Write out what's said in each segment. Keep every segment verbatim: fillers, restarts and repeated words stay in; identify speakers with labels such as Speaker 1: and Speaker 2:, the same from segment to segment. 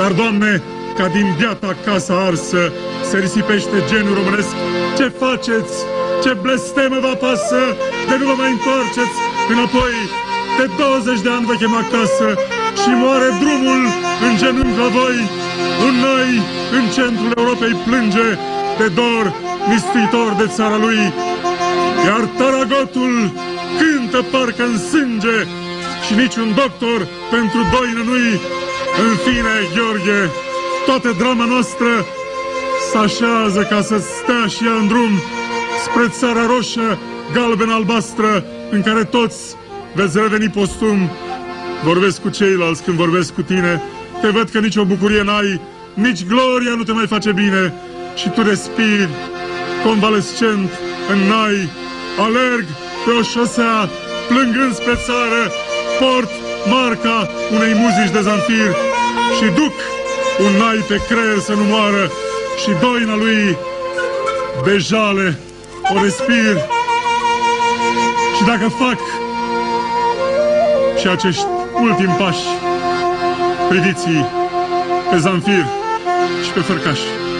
Speaker 1: Dar, Doamne, ca din biata casa arsă se risipește genul românesc, ce faceți? Ce blestemă vă apasă de nu vă mai întoarceți înapoi? De douăzeci de ani vă chem acasă și moare drumul în genunchi la voi. Un noi în centrul Europei plânge de dor mistuitor de țara lui. Iar Taragotul cântă parcă în sânge și niciun doctor pentru doină nu-i. În fine, Gheorghe, toată drama noastră s-așează ca să stea și ea în drum spre țara roșă, galben-albastră, în care toți veți reveni postum. Vorbesc cu ceilalți când vorbesc cu tine, te văd că nicio bucurie n-ai, nici gloria nu te mai face bine și tu respiri convalescent în nai. Alerg pe o șosea, plângând spre țară, port marca unei muzici de Zanfir și duc un nai pe creier să nu moară și doina lui de jale o respir. Și dacă fac și acești ultimi pași, priviți-i pe Zanfir și pe Fărcaș.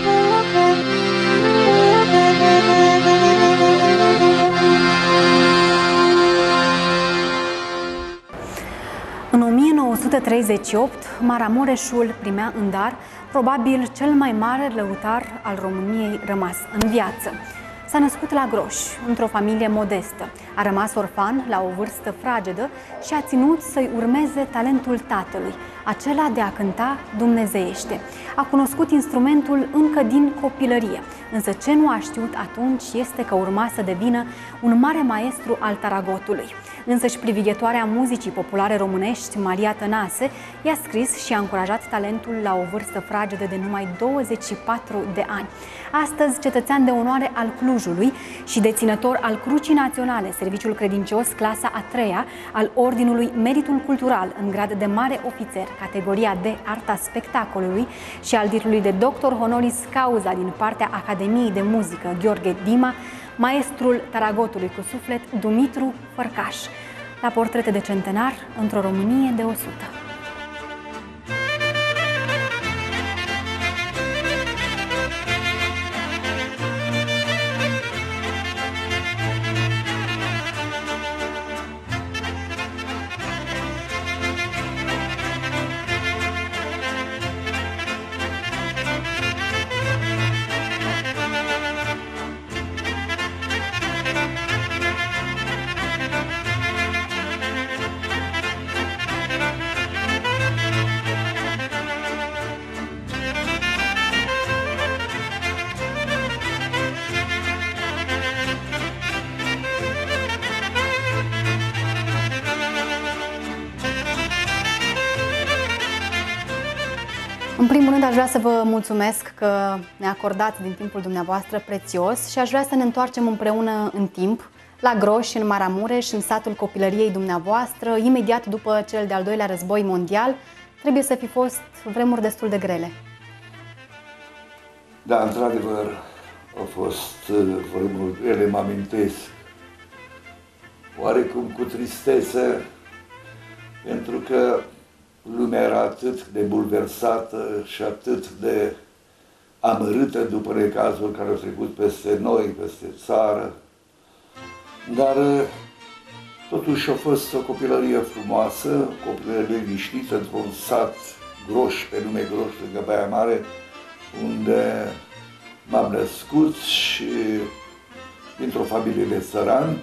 Speaker 2: În o mie nouă sute treizeci și opt, Maramureșul primea în dar probabil cel mai mare lăutar al României rămas în viață. S-a născut la Groș, într-o familie modestă. A rămas orfan la o vârstă fragedă și a ținut să-i urmeze talentul tatălui, acela de a cânta dumnezeiește. A cunoscut instrumentul încă din copilărie, însă ce nu a știut atunci este că urma să devină un mare maestru al taragotului. Însăși privighetoarea muzicii populare românești, Maria Tănase, i-a scris și a încurajat talentul la o vârstă fragedă de numai douăzeci și patru de ani. Astăzi, cetățean de onoare al Clujului și deținător al Crucii Naționale, Serviciul Credincios, clasa a treia, al Ordinului Meritul Cultural în grad de mare ofițer, categoria de Arta Spectacolului și al titlului de doctor honoris causa din partea Academiei de Muzică Gheorghe Dima, maestrul taragotului cu suflet Dumitru Fărcaș, la portrete de centenar într-o Românie de o sută. În primul rând, aș vrea să vă mulțumesc că ne acordați din timpul dumneavoastră prețios și aș vrea să ne întoarcem împreună în timp, la Groș, în Maramureș, în satul copilăriei dumneavoastră, imediat după cel de-al doilea război mondial. Trebuie să fi fost vremuri destul de grele.
Speaker 3: Da, într-adevăr, au fost vremuri grele, mă amintesc, oarecum cu tristețe, pentru că lumea era atât de bulversată și atât de amărâtă după necazul care au trecut peste noi, peste țară. Dar totuși a fost o copilărie frumoasă, o copilărie liniștită într-un sat Groș, pe nume Groș, lângă Baia Mare, unde m-am născut și dintr-o familie de țărani,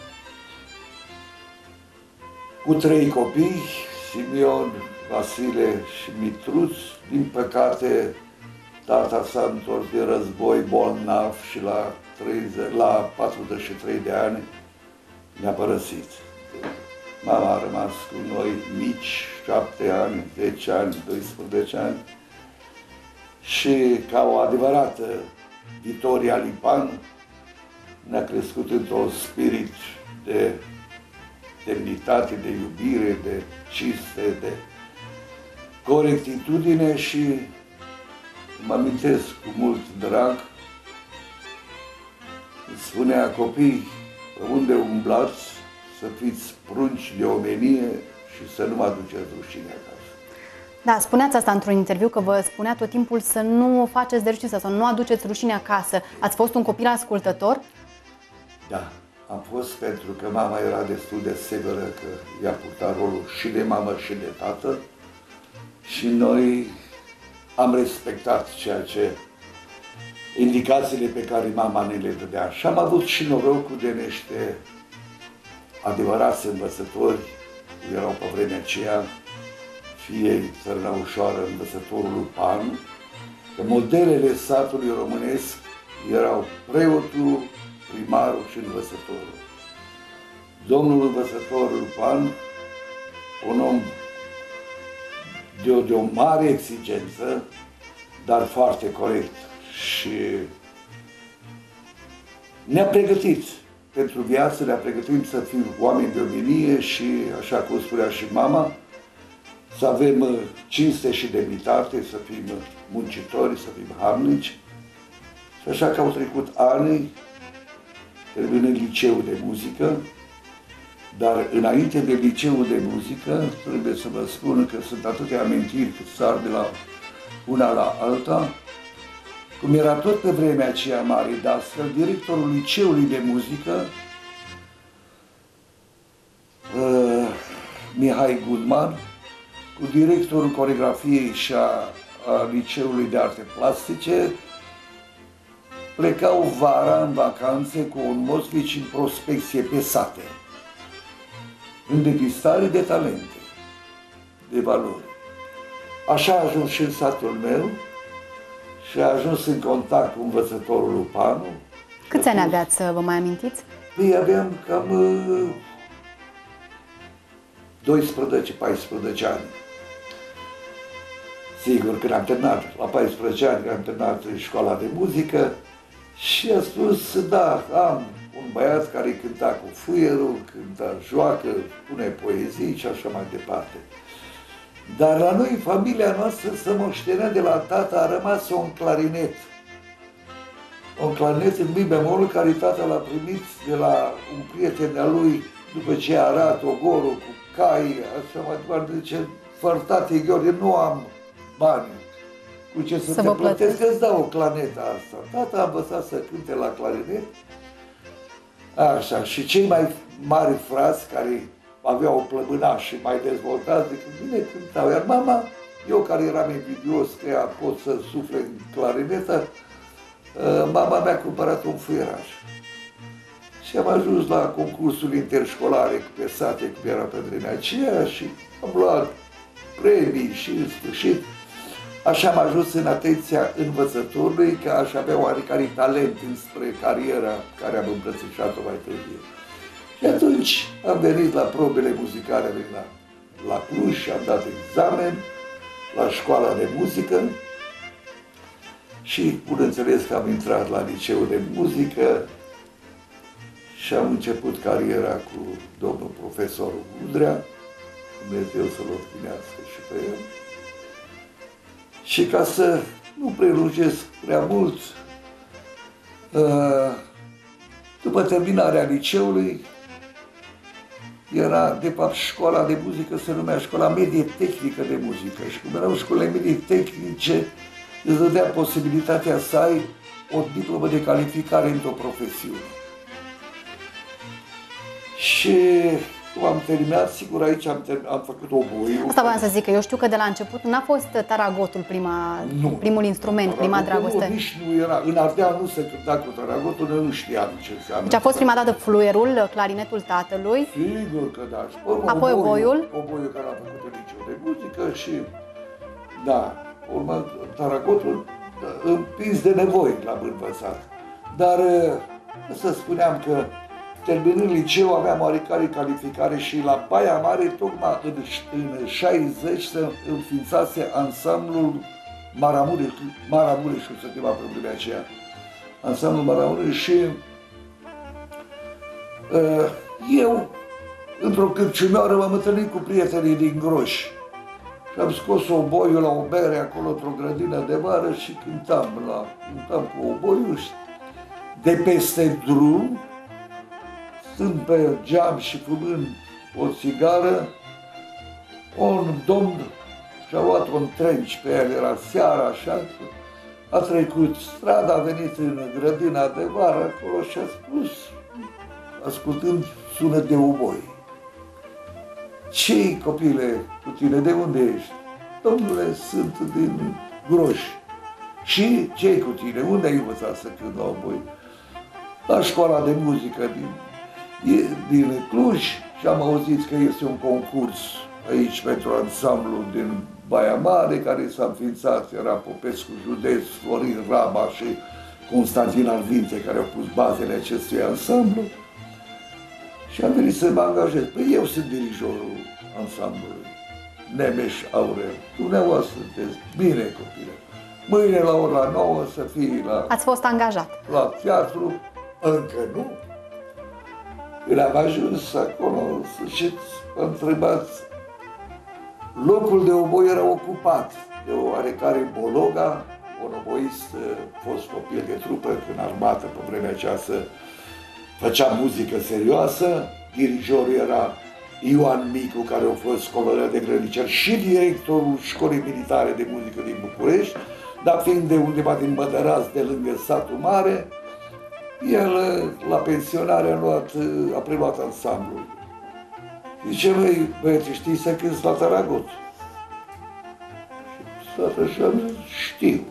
Speaker 3: cu trei copii, Simion, Vasile și Mitruț. Din păcate, tata s-a întors de război bolnav și la, treizeci, la patruzeci și trei de ani ne-a părăsit. Mama a rămas cu noi mici, șapte ani, zece ani, doisprezece ani, și ca o adevărată Vitoria Lipan ne-a crescut într-un spirit de demnitate, de iubire, de cinste, de corectitudine și mă amintesc cu mult drag, spunea: copii, unde umblați, să fiți prunci de omenie și să nu mă aduceți rușine acasă.
Speaker 2: Da, spuneați asta într-un interviu, că vă spunea tot timpul să nu faceți de rușine sau să nu aduceți rușine acasă. Ați fost un copil ascultător?
Speaker 3: Da, am fost, pentru că mama era destul de severă, că i-a purtat rolul și de mamă și de tată. Și noi am respectat ceea ce, indicațiile pe care mama ne le dădea. Și am avut și norocul de niște adevărați învățători, erau pe vremea aceea, fie Țărâna Ușoară, învățătorul lui Pan, că modelele satului românesc erau preotul, primarul și învățătorul. Domnul învățătorul Pan, un om de o, de o mare exigență, dar foarte corect, și ne-a pregătit pentru viață, ne-a pregătit să fim oameni de omenie și, așa cum spunea și mama, să avem cinste și demnitate, să fim muncitori, să fim harnici. Și așa că au trecut ani, terminând liceul de muzică, dar înainte de liceul de muzică, trebuie să vă spun că sunt atâtea amintiri cât sar de la una la alta, cum era tot pe vremea aceea mare dascăl, directorul liceului de muzică, uh, Mihai Gudman, cu directorul coreografiei și a, a liceului de arte plastice, plecau vara în vacanțe cu un Mosvici în prospecție pe sate, în depistare de talente, de valori. Așa a ajuns și în satul meu și a ajuns în contact cu învățătorul lui Panu.
Speaker 2: Câți ani aveați, să vă mai amintiți?
Speaker 3: Păi aveam cam doisprezece paisprezece ani. Sigur, când am terminat, la paisprezece ani, când am terminat în școala de muzică, și a spus, da, am un băiat care cânta cu fuierul, cânta, joacă, pune poezii și așa mai departe. Dar la noi, familia noastră, să moștenea de la tata, a rămas un clarinet. Un clarinet în mi bemol, care tata l-a primit de la un prieten al lui, după ce a arat ogorul cu cai, așa mai departe, zice, fărtate, Gheorghe, nu am bani. Cu ce să, să te plătesc, îți dau o clarinetă asta. Tata a învățat să cânte la clarinet. Așa, și cei mai mari frați care aveau o plămânaș și mai dezvoltați decât mine cântau. Iar mama, eu care eram invidios că ea pot să sufle în clarinetă, mama mi-a cumpărat un fuieraș. Și am ajuns la concursul interșcolare pe sate, cum era pe vremea aceea, și am luat premii și în sfârșit. Așa am ajuns în atenția învățătorului, că aș avea oarecare talent înspre cariera care am îmbrățișat-o mai târziu. Și atunci am venit la probele muzicale, am venit la, la Cluj și am dat examen la școala de muzică și, bineînțeles, că am intrat la liceul de muzică și am început cariera cu domnul profesor Udrea, Dumnezeu să-l odihnească și pe el. Și ca să nu prelungesc prea mult, după terminarea liceului, era, de fapt, școala de muzică se numea Școala Medie Tehnică de Muzică. Și cum erau școlile medie tehnice, îți dădea posibilitatea să ai o diplomă de calificare într-o profesiune. Și cum am terminat, sigur, aici am, am făcut oboiul.
Speaker 2: Asta voiam să zic, că eu știu că de la început n-a fost taragotul prima, nu. primul instrument, prima dragoste.
Speaker 3: Nu, nici nu era. În Ardeal nu se cânta cu taragotul, noi nu știam ce înseamnă.
Speaker 2: Deci a fost prima dată fluierul, clarinetul tatălui.
Speaker 3: Sigur că da. Și
Speaker 2: apoi oboiul.
Speaker 3: Oboiul care a făcut în liceu de muzică și, da, urmă, taragotul împins de nevoi l-am învățat. Dar să spuneam că terminând liceu, aveam oarecare calificare și la Baia Mare, tocmai în, în șaizeci, se înființase ansamblul Maramureș, Maramureșul se chema pe vremea aceea. Ansamblul Maramureș și uh, eu, într-o cârciumioară, m-am întâlnit cu prietenii din Groș. Și am scos oboiul la o bere acolo, într-o grădină de vară și cântam, la, cântam cu oboiul și de peste drum, stând pe geam și fumând o țigară, un domn și-a luat un trenci pe el, era seara, așa, a trecut strada, a venit în grădina de vară acolo și a spus, ascultând sunet de uboi: "Ce-i, copile, cu tine, de unde ești?" "Domnule, sunt din Groș." "Și ce-i cu tine? Unde ai învățat să cânti la uboi?" "La școala de muzică din, din Cluj și am auzit că este un concurs aici pentru ansamblu din Baia Mare, care s-a înființat, era Popescu Județ, Florin Raba și Constantin Arvinte, care au pus bazele acestui ansamblu. Și am venit să mă angajez. Păi eu sunt dirijorul ansamblului, Nemeș Aurel. Dumneavoastră sunteți. Bine, copile. Mâine la ora nouă să fii la...
Speaker 2: Ați fost angajat.
Speaker 3: La teatru. Încă nu. Când am ajuns acolo, în sfârșit, am întrebat. Locul de oboi era ocupat de o oarecare Bologa, un oboist, fost copil de trupă în armată pe vremea aceea, făcea muzică serioasă. Dirijorul era Ioan Micu, care a fost colonel de grănicer și directorul Școlii Militare de Muzică din București, dar fiind de undeva din Mădărați, de lângă satul mare, el la pensionare a, luat, a preluat ansamblul. Zice: "Băi, băieți, știi să cânti la Taragot?" Și tot așa am zis: "Știu."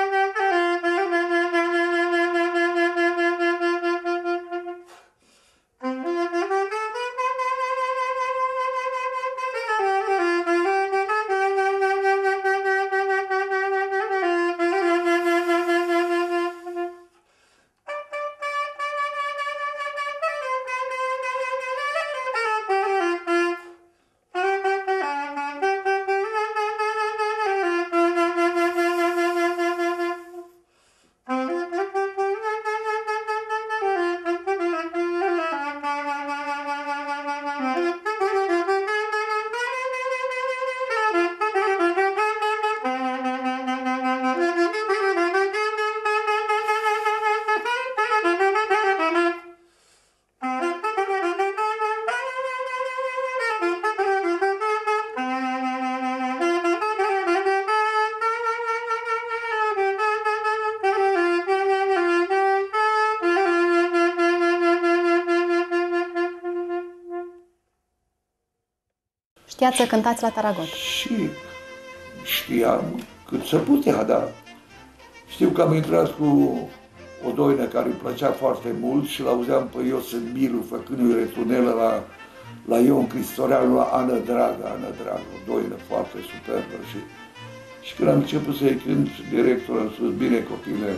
Speaker 2: Știați să cântați la Taragot?
Speaker 3: Și știam cât se putea, dar știu că am intrat cu o doină care îmi plăcea foarte mult și l-auzeam pe Iosif Milu făcându-i retunelă la, la Ion Cristoreanu, la Ana Dragă, Ana Dragă, o doină foarte superbă. Și, și când am început să-i cânt, directorul a spus: "Bine, copile,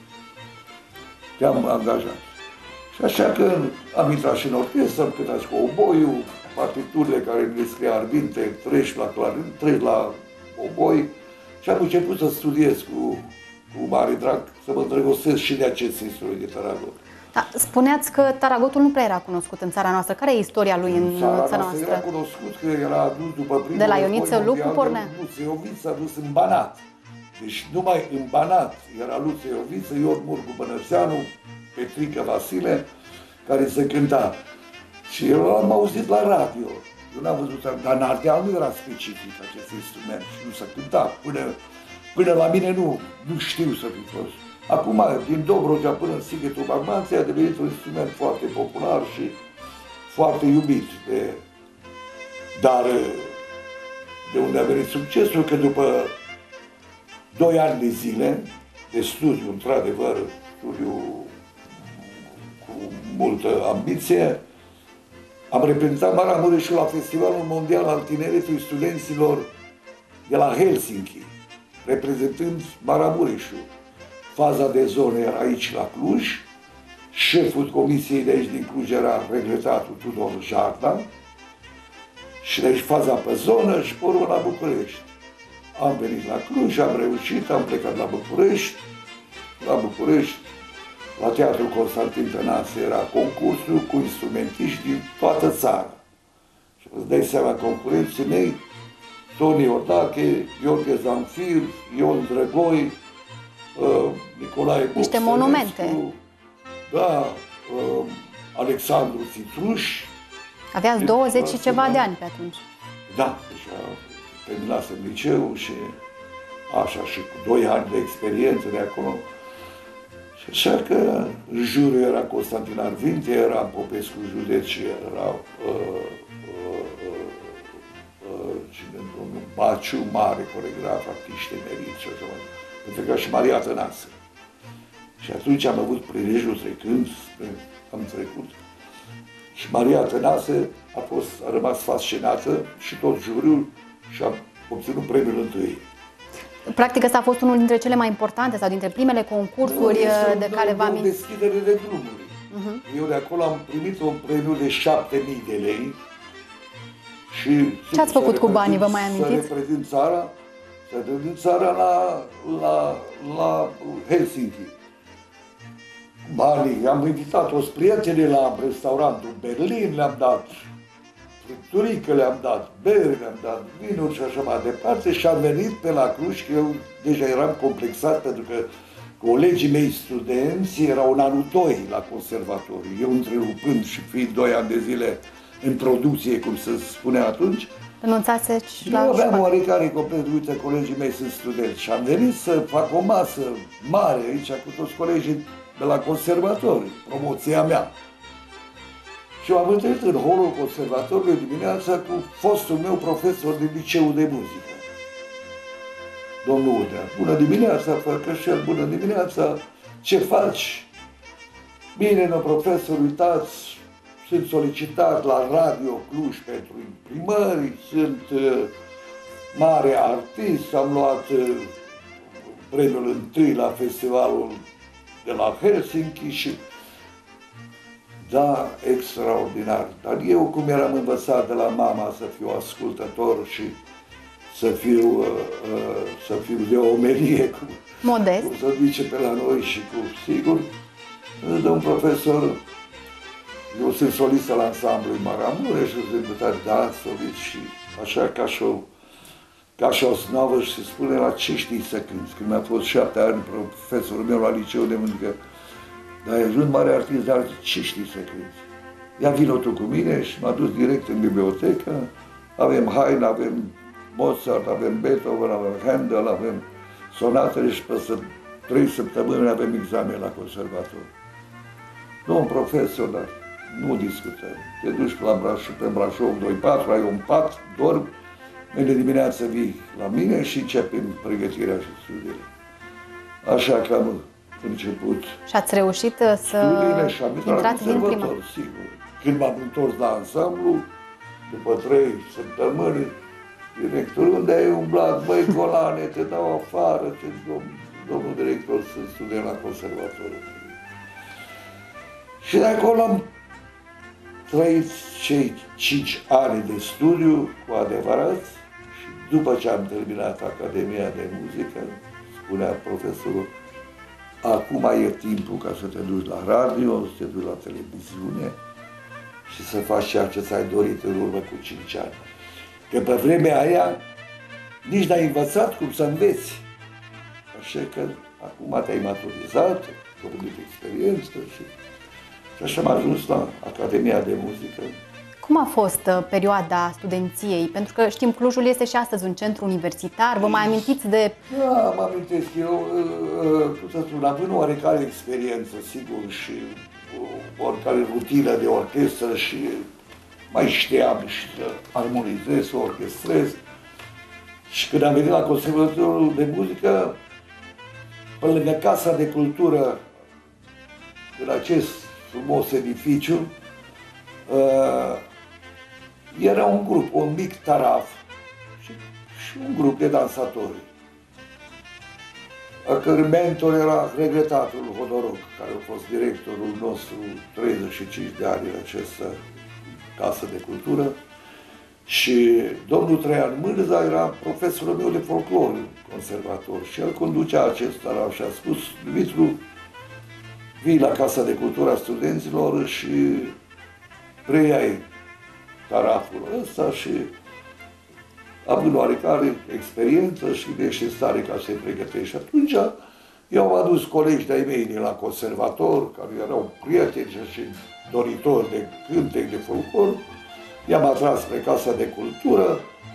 Speaker 3: te-am angajat." Și așa că am intrat și în orchestră, am cântat și cu oboiul, partiturile care mi le scria Arvinte, treci la clarin, treci la oboi, și am început să studiez cu, cu mare drag, să mă îndrăgostesc și de acest instrument de Taragot.
Speaker 2: Da, spuneați că Taragotul nu prea era cunoscut în țara noastră. Care e istoria lui în țara, țara noastră?
Speaker 3: Era cunoscut că era adus după primul
Speaker 2: de la Ioniță Lupu pornea?
Speaker 3: Luțe Ioviță, adus în Banat. Deci numai în Banat era Luțe Ioviță, Ion Murgu Bănățeanu, Petrică Vasile, care se cânta. Și eu l-am auzit la radio. Eu n-am văzut, dar în Ardeal nu era specific acest instrument și nu se cânta. Până, până la mine nu, nu știu să fi fost. Acum, din Dobrogea până în Sighetul Barmanței, a devenit un instrument foarte popular și foarte iubit. De, dar de unde a venit succesul? Că după doi ani de zile de studiu, într-adevăr, studiu cu multă ambiție, am reprezentat Maramureșul la Festivalul Mondial al Tineretului Studenților de la Helsinki, reprezentând Maramureșul. Faza de zonă era aici la Cluj, șeful comisiei de aici din Cluj era regretatul Tudor Jarda, și deci faza pe zonă și pe urmă la București. Am venit la Cluj, am reușit, am plecat la București. La București, la Teatrul Constantin Tănase, era concursul cu instrumentiști din toată țara. Și îți dai seama, concurenții mei: Toni Ordache, Gheorghe Zanfir, Ion Drăgoi, uh, Nicolae Boxărescu,
Speaker 2: niște monumente.
Speaker 3: Da, uh, Alexandru Țitruș.
Speaker 2: Aveați douăzeci și ceva de ani pe atunci.
Speaker 3: Da, deja terminasem liceu și așa, și cu doi ani de experiență de acolo. Și așa că jurul era Constantin Arvinte, era Popescu județ și era uh, uh, uh, uh, cine, domnul Baciu, mare coregraf, artiști emeriți și așa mai departe. Pentru că și Maria Tănase. Și atunci am avut prilejul trecând, am trecut, și Maria Tănase a, fost, a rămas fascinată și tot juriul și a obținut premiul întâi.
Speaker 2: Practic ăsta a fost unul dintre cele mai importante sau dintre primele concursuri
Speaker 3: nu,
Speaker 2: de care vă amintiți?
Speaker 3: Deschidere de drumuri. Uh-huh. Eu de acolo am primit un premiu de șapte mii de lei. Și
Speaker 2: ce ați făcut cu banii, vă mai amintiți?
Speaker 3: Să reprezint țara, să reprezint țara la, la, la Helsinki. Banii, am invitat toți prietenii la restaurantul Berlin, le-am dat fripturică, le-am dat bere, le-am dat vinuri și așa mai departe și am venit pe la Cluj, că eu deja eram complexat pentru că colegii mei studenți erau în anul doi la conservatoriu. Eu întrerupând și fiind doi ani de zile în producție, cum se spune atunci,
Speaker 2: renunțați la
Speaker 3: eu aveam
Speaker 2: școală.
Speaker 3: oarecare copii, uite, colegii mei sunt studenți și am venit să fac o masă mare aici cu toți colegii de la conservatoriu, promoția mea. Și eu am întâlnit în holul conservatorului dimineața cu fostul meu profesor de liceu de muzică, domnul Udea. Bună dimineața, Fărcășel, bună dimineața, ce faci? Bine, no, profesor, uitați, sunt solicitat la Radio Cluj pentru imprimări, sunt uh, mare artist, am luat uh, premiul întâi la festivalul de la Helsinki și da, extraordinar. Dar eu, cum eram învățat de la mama să fiu ascultător și să fiu, uh, uh, să fiu de omelie, cum,
Speaker 2: modest,
Speaker 3: cum se zice pe la noi și cu sigur, domn profesor, eu sunt solistă la ansamblului Maramureș și sunt invitat, da, solist și așa ca și o, ca și o snovă și se spune la ce știi să cânti. Când mi-a fost șapte ani profesorul meu la liceu de muzică, dar ai ajuns mare artist, dar ce știi să cânti? Ia vină tu cu mine și m-a dus direct în bibliotecă, avem Haydn, avem Mozart, avem Beethoven, avem Handel, avem sonatele și peste trei săptămâni avem examen la conservator. Domn profesor, dar nu discutăm. Te duci la Brașov, pe Brașov doi patru, ai un pat, dormi, mâine dimineață vii la mine și începem pregătirea și studiile. Așa că am început
Speaker 2: și ați reușit să
Speaker 3: studiile și am
Speaker 2: intrați din prima.
Speaker 3: Sigur. Când m-am întors la ansamblu, după trei săptămâni, directorul, unde ai umblat, băi, Colane, te dau afară, te, domn, domnul director, să studiem la conservatoriu. Și de acolo am trăit cei cinci ani de studiu cu adevărat și după ce am terminat Academia de Muzică, spunea profesorul, acum e timpul ca să te duci la radio, să te duci la televiziune și să faci ceea ce ți-ai dorit în urmă cu cinci ani. Că pe vremea aia nici n-ai învățat cum să înveți. Așa că acum te-ai maturizat, ai făcut experiență și... Și așa am ajuns la Academia de Muzică.
Speaker 2: Cum a fost uh, perioada studenției? Pentru că știm, Clujul este și astăzi un centru universitar. Vă mai amintiți de...
Speaker 3: Da, mă amintesc. Eu, uh, cum să spun, având oarecare experiență, sigur, și uh, oricare rutină de orchestră și mai știam și să armonizez, să orchestrez. Și când am venit la Conservatorul de Muzică, pe lângă Casa de Cultură, în acest frumos edificiu, uh, era un grup, un mic taraf și, și un grup de dansatori, a cărui mentor era regretatul Hodoroc, care a fost directorul nostru treizeci și cinci de ani în această casă de cultură, și domnul Traian Mârza era profesorul meu de folclor conservator și el conducea acest taraf și a spus, Dumitru, vii la Casa de Cultură a Studenților și preiai taraful ăsta și având oarecare experiență și ești în stare ca să-i pregătești. Și atunci eu am adus colegi de-ai mei la conservator, care erau prieteni și doritori de cântec, de folclor, i-am atras spre Casa de Cultură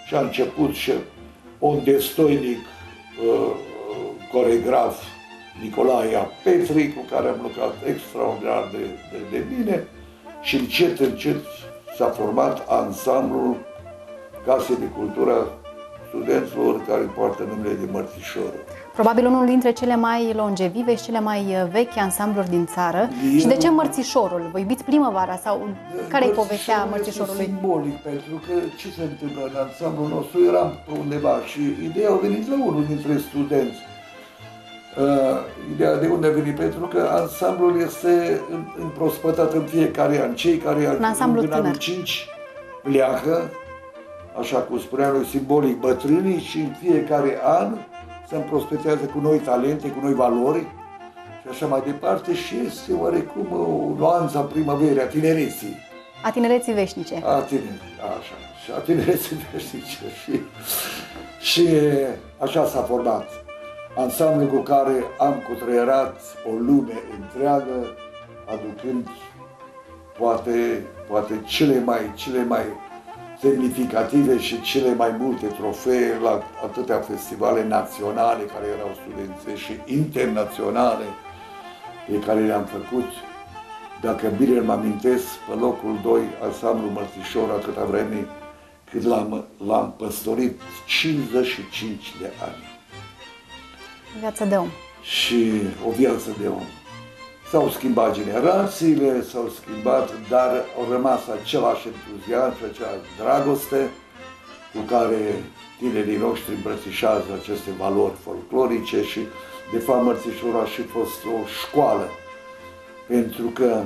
Speaker 3: și a început și un destoinic uh, coregraf, Nicolae Petri, cu care am lucrat extraordinar de, de, de bine și încet, încet s-a format ansamblul Casei de Cultură Studenților, care poartă numele de Mărțișorul.
Speaker 2: Probabil unul dintre cele mai longevive și cele mai vechi ansambluri din țară.
Speaker 3: Eu...
Speaker 2: Și de ce Mărțișorul? Vă iubiți primăvara sau care e povestea Mărțișorului?
Speaker 3: Este simbolic, pentru că ce se întâmplă în ansamblul nostru? Eram pe undeva și ideea a venit la unul dintre studenți. Uh, ideea de unde a venit? Pentru că ansamblul este împrospătat în fiecare an. Cei care
Speaker 2: în,
Speaker 3: în anul cinci pleacă, așa cum spunea noi, simbolic bătrânii, și în fiecare an se împrospetează cu noi talente, cu noi valori și așa mai departe, și este oarecum o nuanță a primăverii, a tinereții.
Speaker 2: A tinereții veșnice.
Speaker 3: A tinereții, așa, și a tinereții veșnice. Și, și așa s-a format ansamblul cu care am cutreierat o lume întreagă, aducând poate, poate cele mai, cele mai semnificative și cele mai multe trofee la atâtea festivale naționale care erau studențe și internaționale pe care le-am făcut. Dacă bine îmi amintesc, pe locul doi, ansamblul Mărțișor, atâta vreme cât l-am păstorit cincizeci și cinci de ani.
Speaker 2: Viața de om.
Speaker 3: Și o viață de om. S-au schimbat generațiile, s-au schimbat, dar au rămas același entuziasm și acea dragoste cu care tinerii noștri îmbrățișează aceste valori folclorice și, de fapt, Mărțișorul a și fost o școală, pentru că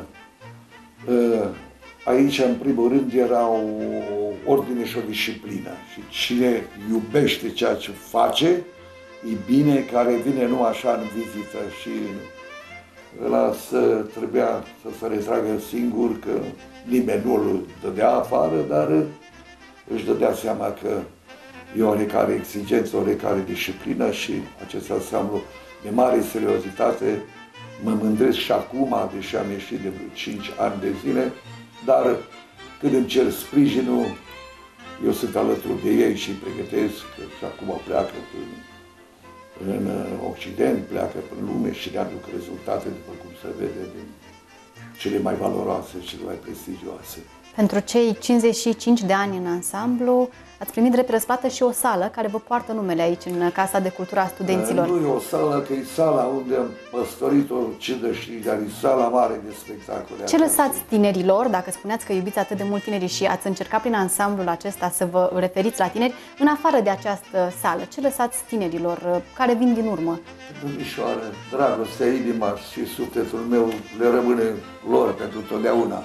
Speaker 3: aici, în primul rând, era o ordine și o disciplină și cine iubește ceea ce face, e bine, care vine nu așa în vizită și ăla să trebuia să se retragă singur, că nimeni nu îl dădea afară, dar își dădea seama că e oarecare exigență, oarecare disciplină și acest ansamblu de mare seriozitate. Mă mândresc și acum, deși am ieșit de vreo cinci ani de zile, dar când îmi cer sprijinul, eu sunt alături de ei și îi pregătesc, și acum pleacă până în Occident, pleacă prin lume și ne aduc rezultate, după cum se vede, din cele mai valoroase și cele mai prestigioase.
Speaker 2: Pentru cei cincizeci și cinci de ani în ansamblu, ați primit drept răsplată și o sală care vă poartă numele aici, în Casa de Cultură a Studenților.
Speaker 3: Nu e o sală, că e sala unde am păstorit-o cincizeci și cinci de ani, sala mare de spectacole.
Speaker 2: Ce lăsați tinerilor, dacă spuneați că iubiți atât de mult tinerii și ați încercat prin ansamblul acesta să vă referiți la tineri, în afară de această sală, ce lăsați tinerilor care vin din urmă?
Speaker 3: Domnișoară, dragostea, inima și sufletul meu le rămâne lor pentru totdeauna.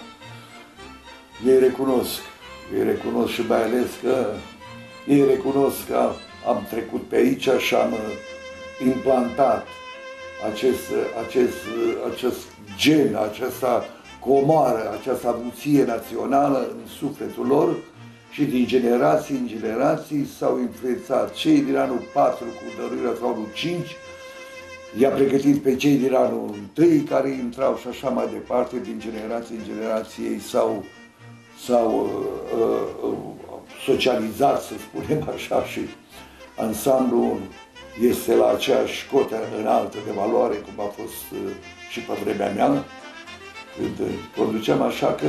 Speaker 3: Ei recunosc, ei recunosc și mai ales că ei recunosc că am trecut pe aici și am implantat acest, acest, acest gen, această comoară, această avuție națională în sufletul lor și din generații în generații s-au influențat. Cei din anul patru cu dăruirea sau anul cinci i-a pregătit pe cei din anul întâi care intrau și așa mai departe, din generație în generație ei s-au s-au uh, uh, socializat, să spunem așa, și ansamblul este la aceeași cotă înaltă de valoare, cum a fost uh, și pe vremea mea, când uh, conduceam, așa că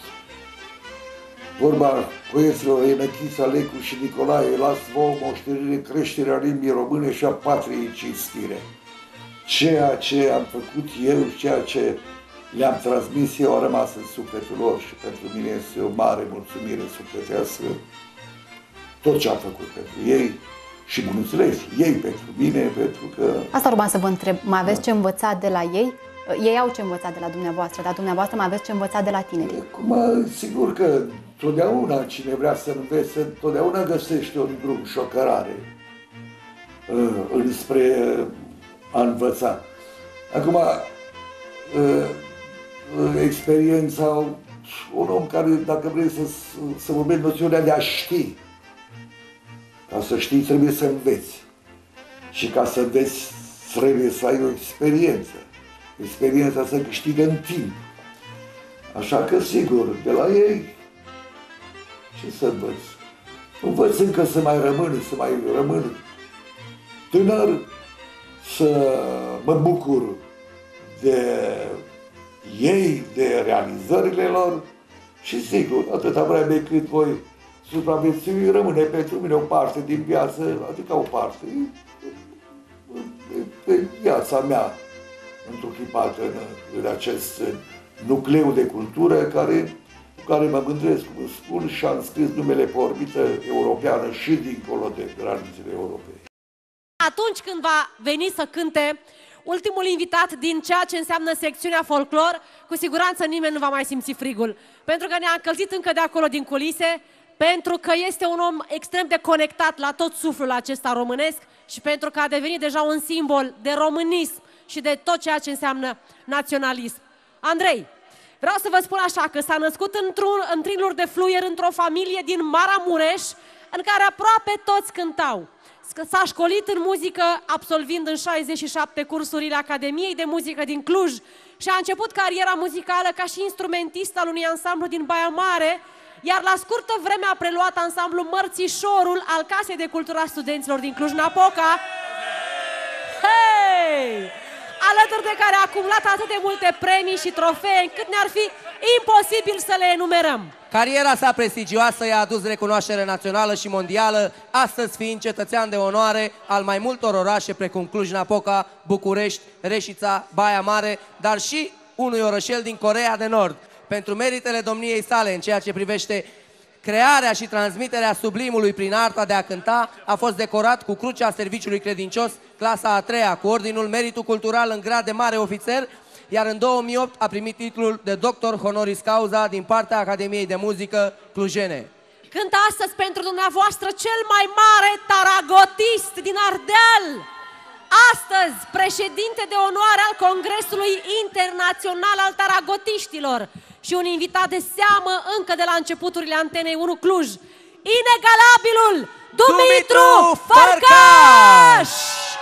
Speaker 3: vorba poeților Enăchița, Lecu și Nicolae, las vouă moștenire creșterea limbii române și a patriei cinstire. Ceea ce am făcut eu, ceea ce le-am transmis eu, a rămas în sufletul lor și pentru mine este o mare mulțumire sufletească tot ce am făcut pentru ei și, bineînțeles, ei pentru mine, pentru că...
Speaker 2: Asta urma să vă întreb, mai aveți da. ce învăța de la ei? Ei au ce învăța de la dumneavoastră, dar dumneavoastră mai aveți ce învăța de la tineri?
Speaker 3: Acum, sigur că totdeauna cine vrea să învețe, totdeauna găsește un drum și o cărare înspre a învăța. Acum, experiența, un om care, dacă vrei să, să vorbești noțiunea de a ști, ca să știi trebuie să înveți și ca să înveți trebuie să ai o experiență. Experiența se câștigă în timp. Așa că, sigur, de la ei ce să învăț? învăț încă să mai rămân, să mai rămân tânăr, să mă bucur de ei, de realizările lor și sigur, atâta vreme cât voi supraviețui, rămâne pentru mine o parte din viață, adică o parte pe viața mea întruchipată în, în acest nucleu de cultură care, cu care mă mândresc, cum spun, și am scris numele pe orbită europeană și dincolo de granițele Europei.
Speaker 4: Atunci când va veni să cânte ultimul invitat din ceea ce înseamnă secțiunea folclor, cu siguranță nimeni nu va mai simți frigul. Pentru că ne-a încălzit încă de acolo din culise, pentru că este un om extrem de conectat la tot suflul acesta românesc și pentru că a devenit deja un simbol de românism și de tot ceea ce înseamnă naționalism. Andrei, vreau să vă spun așa că s-a născut într-un în triluri de fluier într-o familie din Maramureș în care aproape toți cântau. S-a școlit în muzică, absolvind în șaizeci și șapte cursurile Academiei de Muzică din Cluj și a început cariera muzicală ca și instrumentist al unui ansamblu din Baia Mare, iar la scurtă vreme a preluat ansamblul Mărțișorul al Casei de Cultură a Studenților din Cluj-Napoca, hey! alături de care a acumulat atât de multe premii și trofee încât ne-ar fi imposibil să le enumerăm.
Speaker 5: Cariera sa prestigioasă i-a adus recunoaștere națională și mondială, astăzi fiind cetățean de onoare al mai multor orașe precum Cluj-Napoca, București, Reșița, Baia Mare, dar și unui orășel din Coreea de Nord. Pentru meritele domniei sale în ceea ce privește crearea și transmiterea sublimului prin arta de a cânta, a fost decorat cu Crucea Serviciului Credincios, clasa a treia, cu Ordinul Meritul Cultural în grad de mare ofițer, iar în două mii opt a primit titlul de doctor honoris causa din partea Academiei de Muzică Clujene.
Speaker 4: Cântă astăzi pentru dumneavoastră cel mai mare taragotist din Ardeal. Astăzi, președinte de onoare al Congresului Internațional al Taragotiștilor și un invitat de seamă încă de la începuturile Antenei unu Cluj, inegalabilul Dumitru Fărcaș!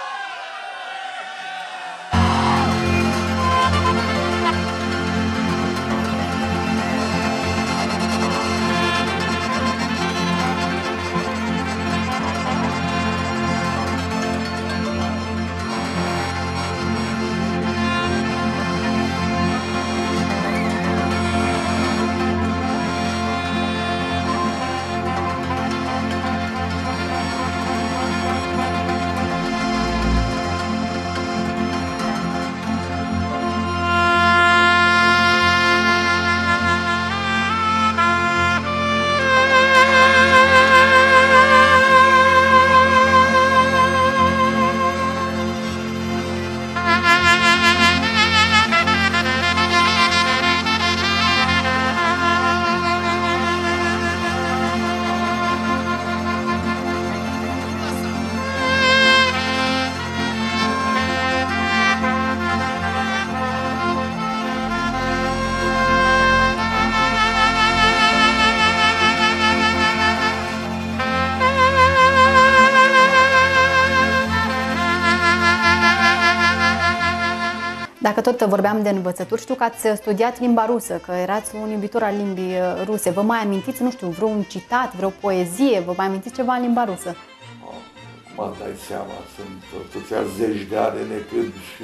Speaker 2: Dacă tot vorbeam de învățături, știu că ați studiat limba rusă, că erați un iubitor al limbii ruse. Vă mai amintiți, nu știu, vreun citat, vreo poezie? Vă mai amintiți ceva în limba rusă?
Speaker 3: Cum îmi dai seama, sunt atâția zeci de ani necând și...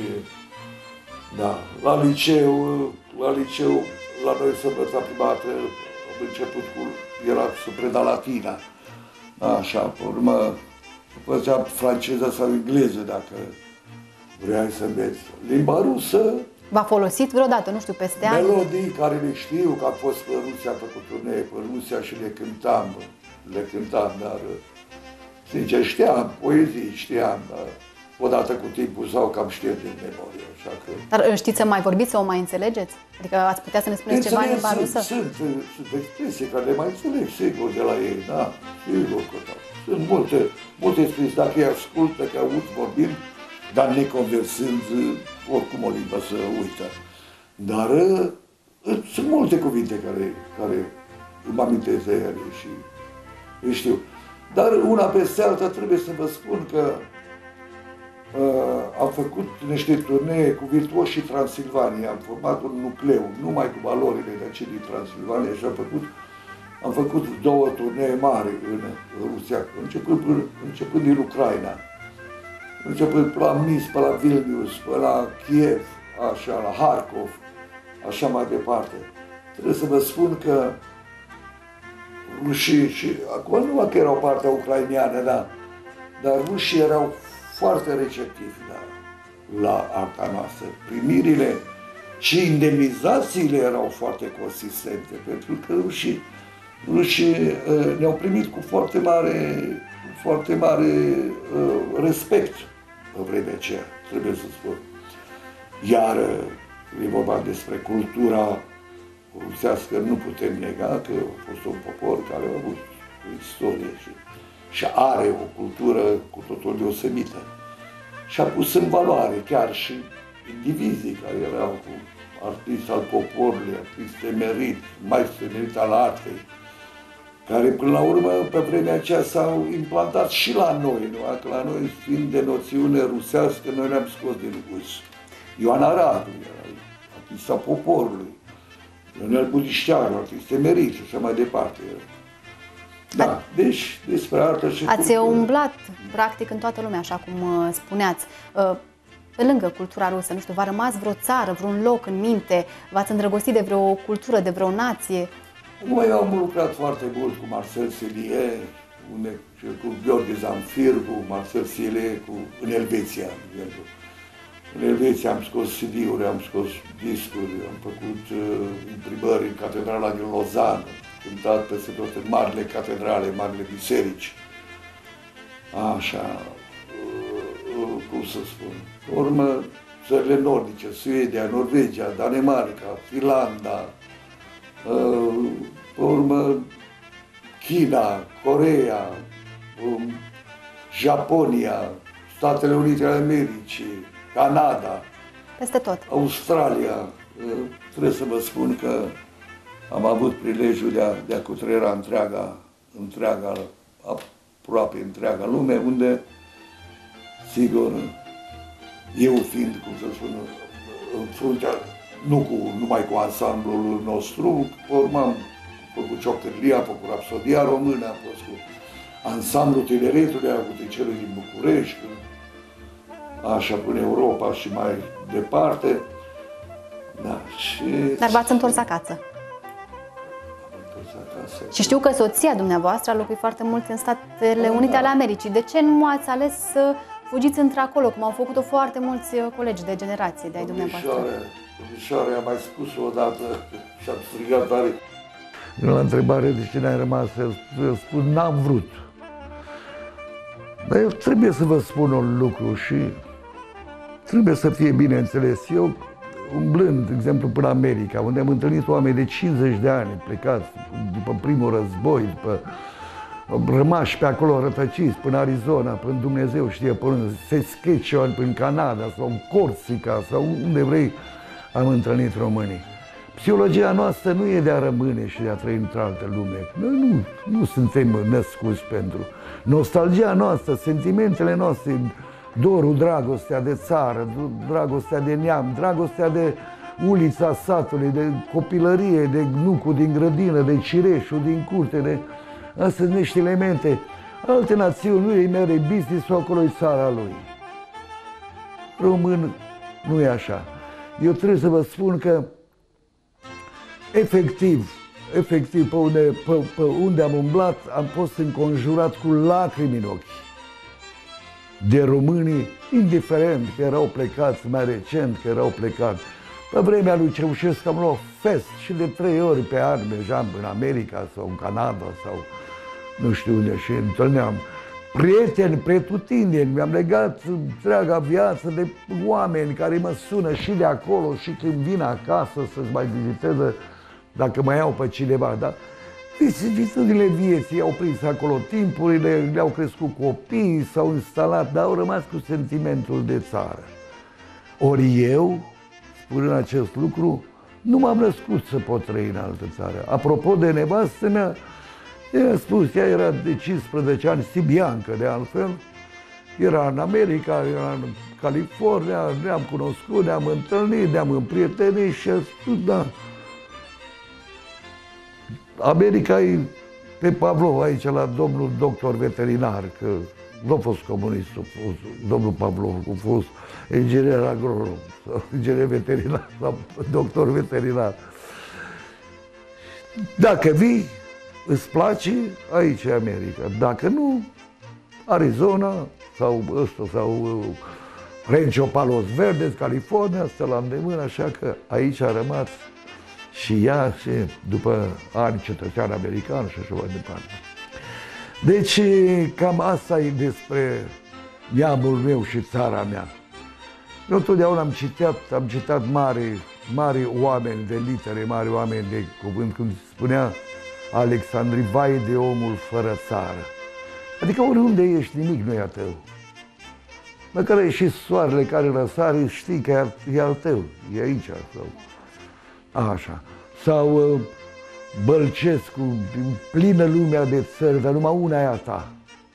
Speaker 3: Da, la liceu, la liceu, la noi se învăța prima dată, am început cu, era să preda latina. Așa, pe urmă, făcea franceză sau engleză, dacă vreau să înveți. Limba rusă...
Speaker 2: V-a folosit vreodată, nu știu, peste ani?
Speaker 3: Melodii care le știu, că am fost pe Rusia, am făcut turnee pe Rusia și le cântam, le cântam, dar, sincer, știam, poezii știam, dar odată cu timpul sau cam știam din memorie, așa că...
Speaker 2: Dar știți să mai vorbiți, să o mai înțelegeți? Adică ați putea să ne spuneți ceva în limba rusă?
Speaker 3: Sunt, sunt, sunt expresii care le mai înțeleg, sigur, de la ei, da, sigur că da. Sunt multe, multe expresii, dacă îi ascult, dacă aud vorbind, dar neconversând, oricum o limbă să uită. Dar uh, sunt multe cuvinte care, care îmi amintesc de ele și îi știu. Dar una peste alta trebuie să vă spun că uh, am făcut niște turnee cu virtuoșii Transilvania, am format un nucleu, numai cu valorile de cei din Transilvania și am făcut Am făcut două turnee mari în Rusia, începând, începând din Ucraina, începând pe la Minsk, pe la Vilnius, pe la Kiev, așa, la Harkov, așa mai departe. Trebuie să vă spun că rușii, și acum nu că erau partea ucraineană, da, dar rușii erau foarte receptivi la, la arta noastră. Primirile și indemnizațiile erau foarte consistente, pentru că rușii, rușii uh, ne-au primit cu foarte mare, foarte mare uh, respect pe vremea aceea, trebuie să spun. Iar uh, e vorba despre cultura rusească, nu putem nega că a fost un popor care a avut o istorie și, și are o cultură cu totul deosebită. Și a pus în valoare chiar și indivizii care erau cu artiști al poporului, artiști emerit, maestri emerit al artei, care până la urmă pe vremea aceea s-au implantat și la noi, nu? Că la noi, fiind de noțiune rusească, noi le-am scos din us. Ioana Radu era artist al poporului, Ionel Budișteanu, artist emerit și așa mai departe. Da, deci despre artă și
Speaker 2: Ați
Speaker 3: cultură.
Speaker 2: umblat, practic, în toată lumea, așa cum uh, spuneați. Uh, pe lângă cultura rusă, nu știu, v-a rămas vreo țară, vreun loc în minte? V-ați îndrăgostit de vreo cultură, de vreo nație?
Speaker 3: Noi am lucrat foarte mult cu Marcel Selie, cu Gheorghe Zamfir, cu Marcel Selie, cu, în Elveția. În Elveția am scos C D-uri, am scos discuri, am făcut uh, imprimări în catedrala din Lozan, cântat peste tot în marile catedrale, marile biserici. Așa, uh, uh, cum să spun, pe urmă, țările nordice, Suedia, Norvegia, Danemarca, Finlanda, uh, pe urmă, China, Coreea, um, Japonia, Statele Unite ale Americii, Canada,
Speaker 2: Peste tot.
Speaker 3: Australia. Trebuie să vă spun că am avut prilejul de a, de a cutreiera întreaga, întreaga, aproape întreaga lume, unde, sigur, eu fiind, cum să spun, în fruntea, nu cu, numai cu ansamblul nostru, urmam, am făcut Ciocârlia, am făcut Rapsodia Română, am fost cu ansamblul tineretului, am făcut celui din București, așa până Europa și mai departe. Da, și...
Speaker 2: Dar v-ați întors acasă.
Speaker 3: Am întors acasă.
Speaker 2: Și știu că soția dumneavoastră a locuit foarte mult în Statele Unite ale Americii. De ce nu ați ales să fugiți într-acolo, cum au făcut-o foarte mulți colegi de generație de ai dumneavoastră?
Speaker 3: Domnișoare, am mai spus-o odată și am strigat tare. La întrebare de ce n-ai rămas, eu spun, n-am vrut. Dar eu trebuie să vă spun un lucru și trebuie să fie bine înțeles. Eu, umblând, de exemplu, până America, unde am întâlnit oameni de cincizeci de ani plecați după primul război, după rămași pe acolo rătăciți, până Arizona, până Dumnezeu știe, până Saskatchewan, până Canada sau Corsica sau unde vrei, am întâlnit românii. Psihologia noastră nu e de a rămâne și de a trăi într-o altă lume. Noi nu, nu suntem născuți pentru. Nostalgia noastră, sentimentele noastre, dorul, dragostea de țară, dragostea de neam, dragostea de ulița satului, de copilărie, de nucul din grădină, de cireșul din curte, de... Astea sunt niște elemente. Alte națiuni, nu e mere business-ul, acolo e țara lui. Român nu e așa. Eu trebuie să vă spun că efectiv, efectiv, pe unde, pe, pe unde am umblat, am fost înconjurat cu lacrimi în ochi de românii, indiferent că erau plecați mai recent, că erau plecați. Pe vremea lui Ceaușescu am luat fest și de trei ori pe an mergeam în America sau în Canada sau nu știu unde și întâlneam prieteni pretutindeni, mi-am legat întreaga viață de oameni care mă sună și de acolo și când vin acasă să-ți mai viziteze dacă mai au pe cineva, dar vicisitudinile vieții au prins acolo timpurile, le-au crescut copiii, s-au instalat, dar au rămas cu sentimentul de țară. Ori eu, spunând acest lucru, nu m-am născut să pot trăi în altă țară. Apropo de nevastă mea, i-a spus, ea era de cincisprezece ani, sibiancă de altfel, era în America, era în California, ne-am cunoscut, ne-am întâlnit, ne-am împrietenit și a spus, da, America e pe Pavlov, aici, la domnul doctor veterinar, că nu a fost comunist, a fost domnul Pavlov, a fost inginer agronom, sau inginer veterinar, sau doctor veterinar. Dacă vii, îți place, aici e America. Dacă nu, Arizona, sau ăsta, sau Rancho Palos Verdes, California, stă la îndemână, așa că aici a rămas și ea, și după ani cetățean american și așa mai departe. Deci, cam asta e despre neamul meu și țara mea. Eu totdeauna am citat, am citat mari, mari oameni de litere, mari oameni de cuvânt, cum spunea Alexandri, vai de omul fără țară. Adică oriunde ești, nimic nu e a tău. Măcar e și soarele care răsare, știi că e al tău, e aici. Sau așa. Sau Bălcescu, plină lumea de țări, dar numai una e a ta.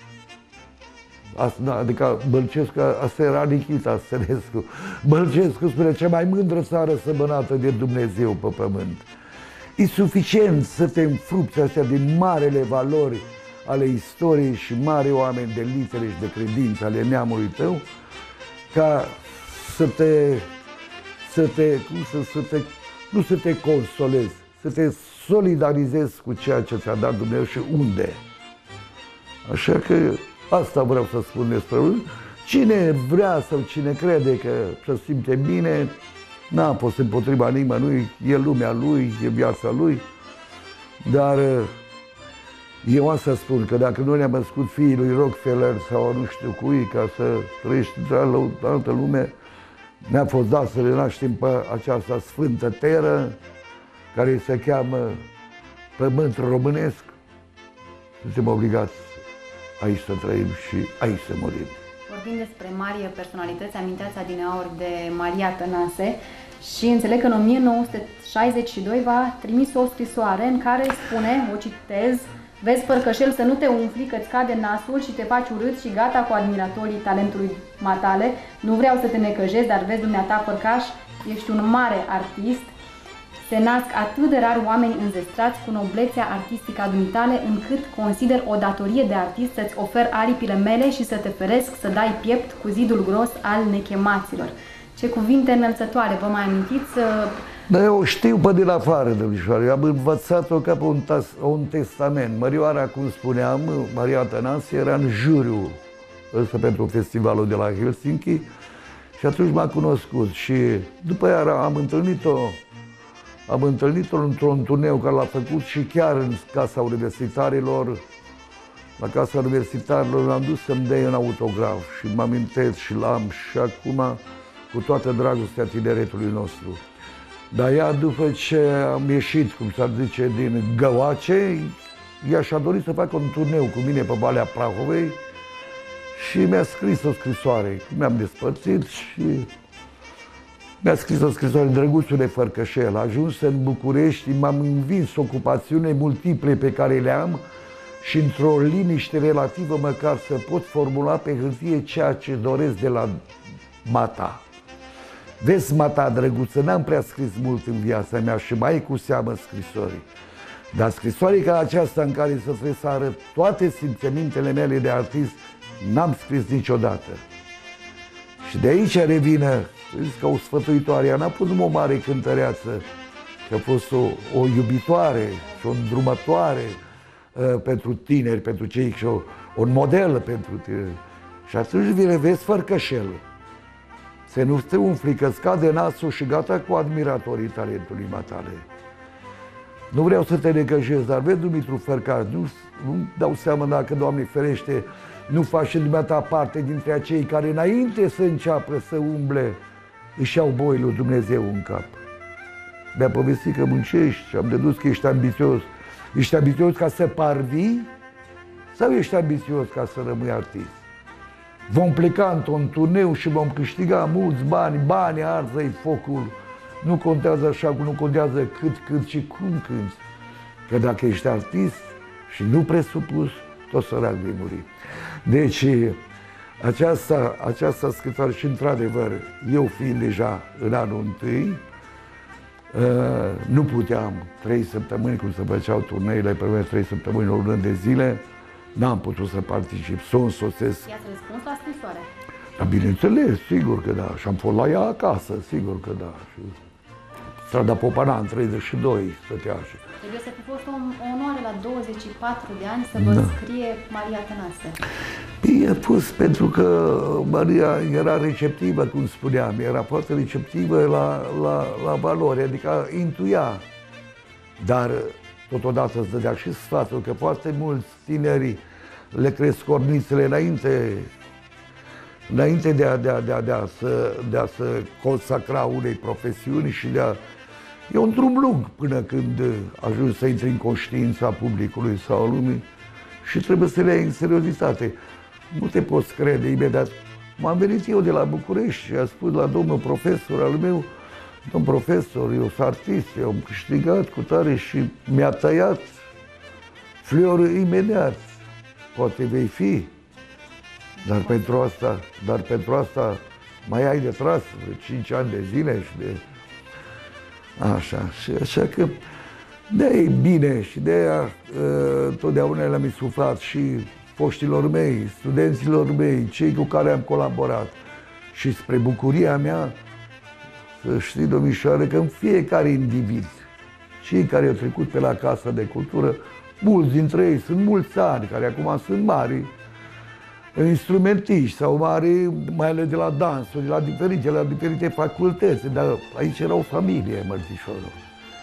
Speaker 3: Asta, adică Bălcescu, asta era Nichita Stănescu. Bălcescu spune, cea mai mândră țară sămănată de Dumnezeu pe pământ. E suficient să te înfrupți astea din marele valori ale istoriei și mari oameni de litere și de credință ale neamului tău, ca să te, să te, cum să, să te, nu să te consolezi, să te solidarizezi cu ceea ce ți-a dat Dumnezeu și unde. Așa că asta vreau să spun despre lui. Cine vrea sau cine crede că se simte bine, n-a fost împotriva nimănui, e lumea lui, e viața lui, dar eu asta spun, că dacă nu ne-am născut fiii lui Rockefeller sau nu știu cui, ca să trăiești într-o altă lume, ne-a fost dat să le naștem pe această sfântă teră, care se cheamă Pământ Românesc. Suntem obligați aici să trăim și aici să murim.
Speaker 2: Vorbim despre mari personalități, aminteați adineauri de Maria Tănase și înțeleg că în o mie nouă sute șaizeci și doi v-a trimis o scrisoare în care spune, o citez, vezi, părcășel, să nu te umfli, că-ți cade nasul și te faci urât și gata cu admiratorii talentului matale. Nu vreau să te necăjezi, dar vezi, dumneata, părcaș, ești un mare artist. Se nasc atât de rar oameni înzestrați cu noblețea artistică a dumitale, încât consider o datorie de artist să-ți ofer aripile mele și să te feresc să dai piept cu zidul gros al nechemaților. Ce cuvinte înălțătoare, vă mai amintiți?
Speaker 3: Da, eu știu pe din afară, domnișoare. Eu am învățat-o ca pe un, un testament. Mărioara, cum spuneam, Maria Tănase, era în juriu ăsta pentru festivalul de la Helsinki și atunci m-a cunoscut. Și după aia am întâlnit-o am întâlnit-o într-un turneu care l-a făcut și chiar în Casa Universitarilor. La Casa Universitarilor l-am dus să-mi dea un autograf și mă amintesc și l-am și acum cu toată dragostea tineretului nostru. Dar ea, după ce am ieșit, cum s-ar zice, din Găoace, ea și-a dorit să facă un turneu cu mine pe Valea Prahovei și mi-a scris o scrisoare. Mi-am despărțit și mi-a scris o scrisoare: drăguțule Fărcășel, ajuns în București, m-am învins ocupațiune multiple pe care le am și într-o liniște relativă măcar să pot formula pe hârtie ceea ce doresc de la mata. Vezi, mata, drăguță, n-am prea scris mult în viața mea și mai cu seamă scrisori. Dar scrisoare ca aceasta în care să trebuie să arăt toate simțămintele mele de artist, n-am scris niciodată. Și de aici revine, zic, ca o sfătuitoare. Ea n-a fost numai o mare cântăreață, ci a fost o, o iubitoare și o îndrumătoare uh, pentru tineri, pentru cei și o, un model pentru tineri. Și atunci vine, vezi, Fărcășel, să nu te umfli, că scade nasul și gata cu admiratorii talentului matale. Nu vreau să te necăjezi, dar vezi, Dumitru Fărcaș, nu, nu dau seama dacă, Doamne ferește, nu faci și dumneata parte dintre acei care înainte să înceapă să umble, își iau boii lui Dumnezeu în cap. Mi-a povestit că muncești și am dedus că ești ambițios. Ești ambițios ca să parvii sau ești ambițios ca să rămâi artist? Vom pleca într-un turneu și vom câștiga mulți bani, bani, arză-i focul. Nu contează așa cum nu contează cât, cât și cum cânti. Că dacă ești artist și nu presupus, tot sărac vei muri. Deci, aceasta, aceasta scrisoare și într-adevăr, eu fiind deja în anul întâi, Nu puteam, trei săptămâni, cum se făceau turneile, pe vremea trei săptămâni, o lună de zile, n-am putut să particip, să o însosesc.
Speaker 2: I-ați răspuns la scrisoare?
Speaker 3: Dar bineînțeles, sigur că da. Și am fost la ea acasă, sigur că da. Și strada Popanan, treizeci și doi, stătea și...
Speaker 2: Trebuie să fi fost o onoare la douăzeci și patru de ani să vă
Speaker 3: Da.
Speaker 2: scrie Maria Tănase.
Speaker 3: Bine, a fost pentru că Maria era receptivă, cum spuneam, era foarte receptivă la, la, la valori, adică intuia. Dar totodată îți dădea și sfatul că foarte mulți tineri le cresc cornițele înainte, înainte de a, de, a, de, a, de, a să, de a să consacra unei profesiuni și de a... E un drum lung până când ajungi să intri în conștiința publicului sau a lumii și trebuie să le ai în seriozitate. Nu te poți crede imediat. M-am venit eu de la București și a spus la domnul profesor al meu, domn profesor, eu sunt artist, eu am câștigat cu tare și mi-a tăiat fliorul imediat. Poate vei fi, dar pentru asta, dar pentru asta mai ai de tras de cinci ani de zile și de... Așa, și așa că de-aia e bine și de-aia uh, totdeauna le-am insuflat și foștilor mei, studenților mei, cei cu care am colaborat. Și spre bucuria mea, să știi, domnișoară, că în fiecare individ, cei care au trecut pe la Casa de Cultură, mulți dintre ei sunt mulți ani, care acum sunt mari instrumentiști sau mari, mai ales de la dansuri, de la diferite, de la diferite facultăți, dar aici era o familie, mărțișorul.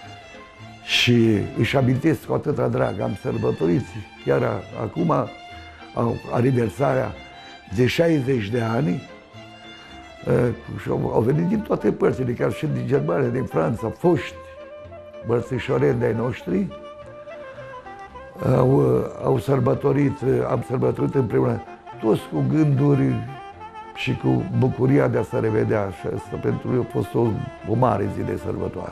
Speaker 3: Și își amintesc cu atâta drag, am sărbătorit chiar acum aniversarea de șaizeci de ani și au venit din toate părțile, chiar și din Germania, din Franța, foști mărțișoreni de-ai noștri, au, au sărbătorit, am sărbătorit împreună, toți cu gânduri și cu bucuria de a se revedea. Și asta pentru mine a fost o, o mare zi de sărbătoare.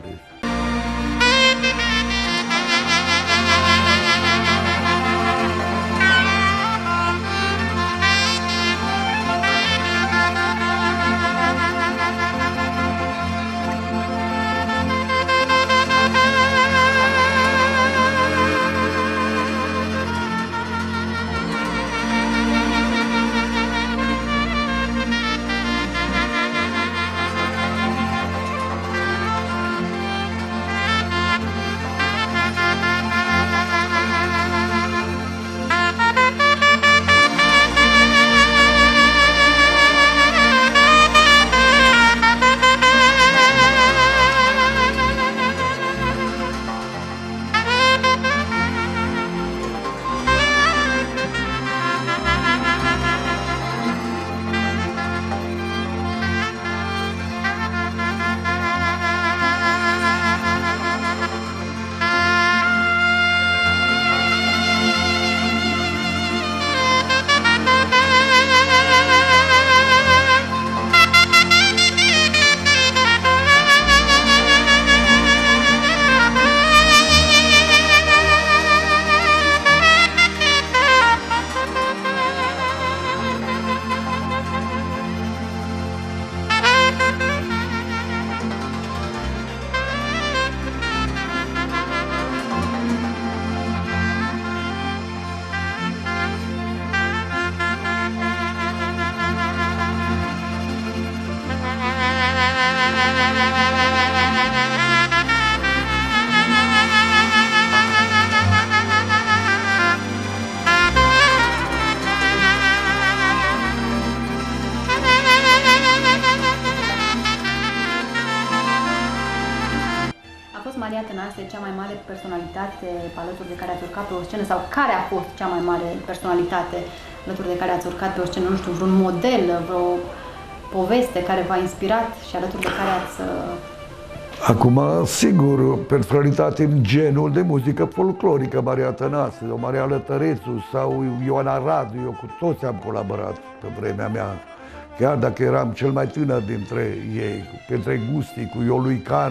Speaker 2: Maria Tănase cea mai mare personalitate alături de care ați urcat pe o scenă sau care a fost cea mai mare personalitate alături de care ați urcat pe o scenă, nu știu, vreun model, vreo poveste care v-a inspirat și alături de care ați...
Speaker 3: Acum, sigur, personalitate în genul de muzică folclorică, Maria Tănase, sau Maria Lătărețu, sau Ioana Radu, eu cu toți am colaborat pe vremea mea, chiar dacă eram cel mai tânăr dintre ei, cu Petre Gusti, cu Iolui Can.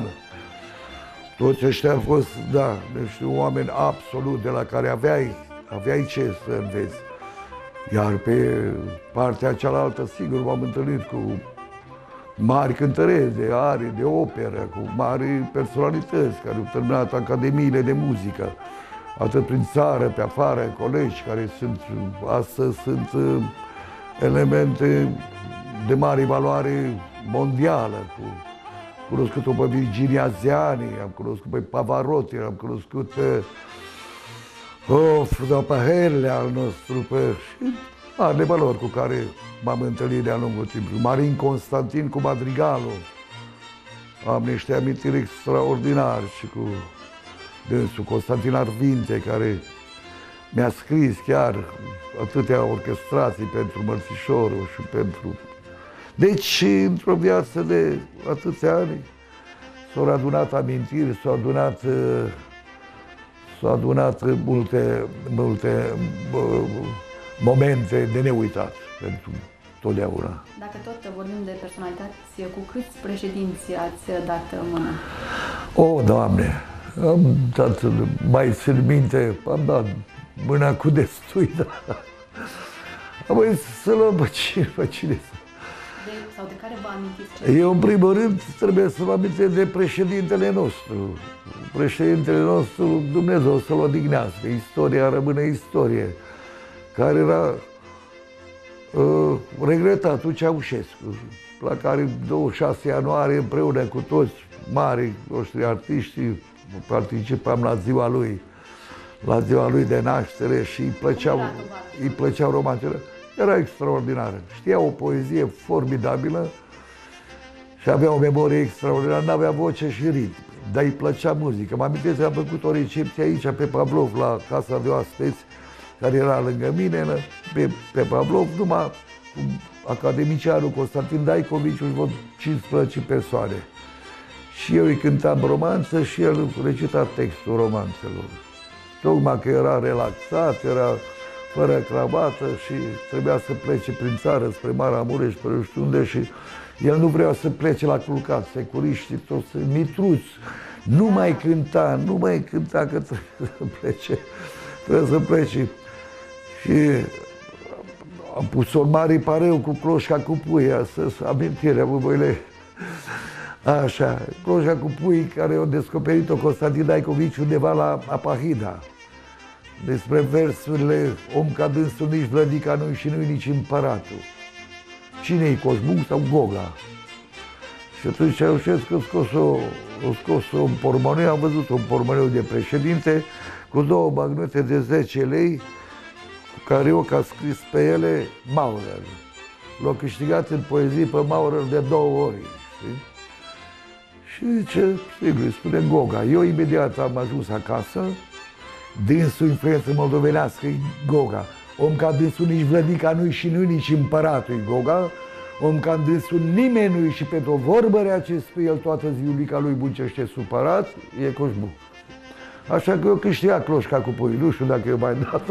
Speaker 3: Toți ăștia au fost, da, deci oameni absolut de la care aveai, aveai ce să înveți. Iar pe partea cealaltă, sigur, m-am întâlnit cu mari cântăreți de arii, de operă, cu mari personalități care au terminat academiile de muzică, atât prin țară, pe afară, colegi care sunt, astăzi sunt elemente de mare valoare mondială. Cu, cunoscut-o pe Virginia Ziani, am cunoscut pe Pavarotti, am cunoscut pe Of, pe Herle al nostru, pe și mari de valori cu care m-am întâlnit de-a lungul timpului. Marin Constantin cu Madrigalul. Am niște amintiri extraordinari și cu dânsul Constantin Arvinte, care mi-a scris chiar atâtea orchestrații pentru Mărțișorul și pentru... Deci, într-o viață de atâția ani, s-au adunat amintiri, s-au adunat, s-au adunat multe, multe momente de neuitat pentru totdeauna.
Speaker 2: Dacă tot vorbim de personalități, cu câți președinți ați dat mână?
Speaker 3: O, Doamne! Am dat, mai țin minte, am dat mâna cu destui, dar apoi să luăm pe cine, pe cine să...
Speaker 2: De, sau de care vă amintiți?
Speaker 3: Eu, în primul rând, trebuie să vă amintesc de președintele nostru. Președintele nostru, Dumnezeu să-l odihnească, istoria rămâne istorie, care era uh, regretatul Ceaușescu, la care douăzeci și șase ianuarie, împreună cu toți mari noștri artiști, participam la ziua lui, la ziua lui de naștere și îi plăceau, îi plăceau romanțele. Era extraordinară. Știa o poezie formidabilă și avea o memorie extraordinară, n-avea voce și ritm, dar îi plăcea muzică. Mă amintesc că am făcut o recepție aici, pe Pavlov, la Casa de Oaspeți, care era lângă mine, pe, pe Pavlov, numai cu academicianul Constantin Daicovici și vreo cincisprezece persoane. Și eu îi cântam romanță și el recita textul romanțelor. Tocmai că era relaxat, era fără cravată și trebuia să plece prin țară spre Maramureș, spre nu știu unde, și el nu vrea să plece la culcat, securiștii toți, mitruți. Nu mai cânta, nu mai cânta că trebuie să plece, trebuie să plece. Și am pus-o în mare pareu cu cloșca cu puia, să amintirea voile. Așa, cloșca cu pui care au descoperit-o Constantin Daicovici undeva la Apahida. Despre versurile om ca dânsul, nici vlădica nu și nu nici împăratul. Cine-i, Cosmu sau Goga? Și atunci Ceaușescu a scos-o, a scos-o în pormoneu, am văzut un pormoneu de președinte cu două bagnote de zece lei, cu care eu a scris pe ele Maurer. L-a câștigat în poezie pe Maurer de două ori, știi? Și zice, sigur, spune Goga. Eu imediat am ajuns acasă, dânsul influență moldovenească, Goga. Om ca dânsul nici vlădica nu-i și nu nici împăratul Goga. Om ca dânsul nimeni nu-i și pentru o vorbă rea ce spune el toată ziulica lui buncește supărat, e Cosmu. Așa că eu câștiga cloșca cu pui, nu știu dacă eu mai dat-o.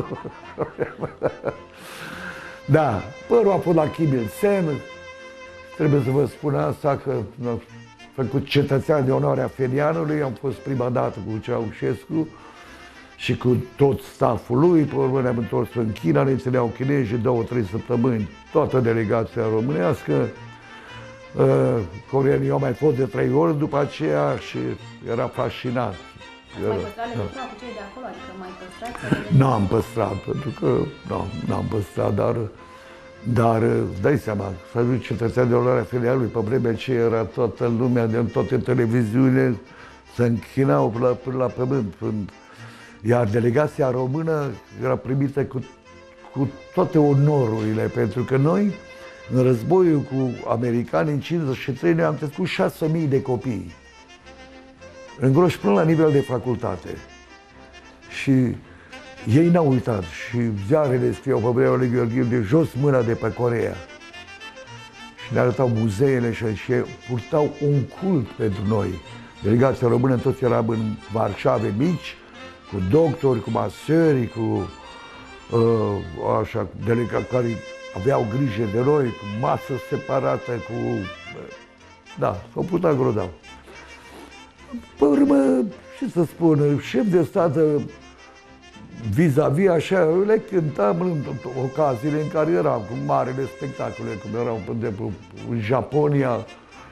Speaker 3: Da, părul a fost la Chimil Sen, trebuie să vă spun asta că am făcut cetățean de onoare a Fenianului, am fost prima dată cu Ceaușescu și cu tot stafful lui, pe urmă ne-am întors în China, ne țineau chinezii două, trei săptămâni, toată delegația românească. Coreanii au mai fost de trei ori după aceea și era fascinat.
Speaker 2: Ați mai păstrat legătura cu cei de acolo? Adică mai păstrați?
Speaker 3: Nu am păstrat, pentru că nu am păstrat, dar, dar îți dai seama, să ajungi cetățean de onoare a Fenianului, pe vremea aceea era toată lumea, de toate televiziunile, se închinau până la, până la pământ. Iar delegația română era primită cu, cu toate onorurile, pentru că noi, în războiul cu americanii, în cincizeci și trei, noi am crescut șase mii de copii, îngroși până la nivel de facultate. Și ei n-au uitat și ziarele scriau pe vremea lui Gheorghiu de jos mâna de pe Coreea. Și ne arătau muzeele și, și purtau un cult pentru noi. Delegația română toți eram în Varșave mici, cu doctori, cu masări, cu uh, așa, delegați care aveau grijă de noi, cu masă separată, cu... Da, s-au purtat grozav. Pe urmă, ce să spun, șef de stat vis-a-vis, așa, le cântam în ocaziile în care eram cu marele spectacole, cum erau, de exemplu, în Japonia,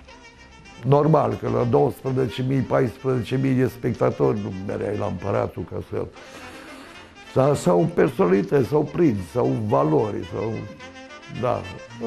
Speaker 3: normal că la douăsprezece mii, paisprezece mii de spectatori nu mereai la Împăratul ca să... Sau, sau personalități, sau prinți, sau valori, sau... Da.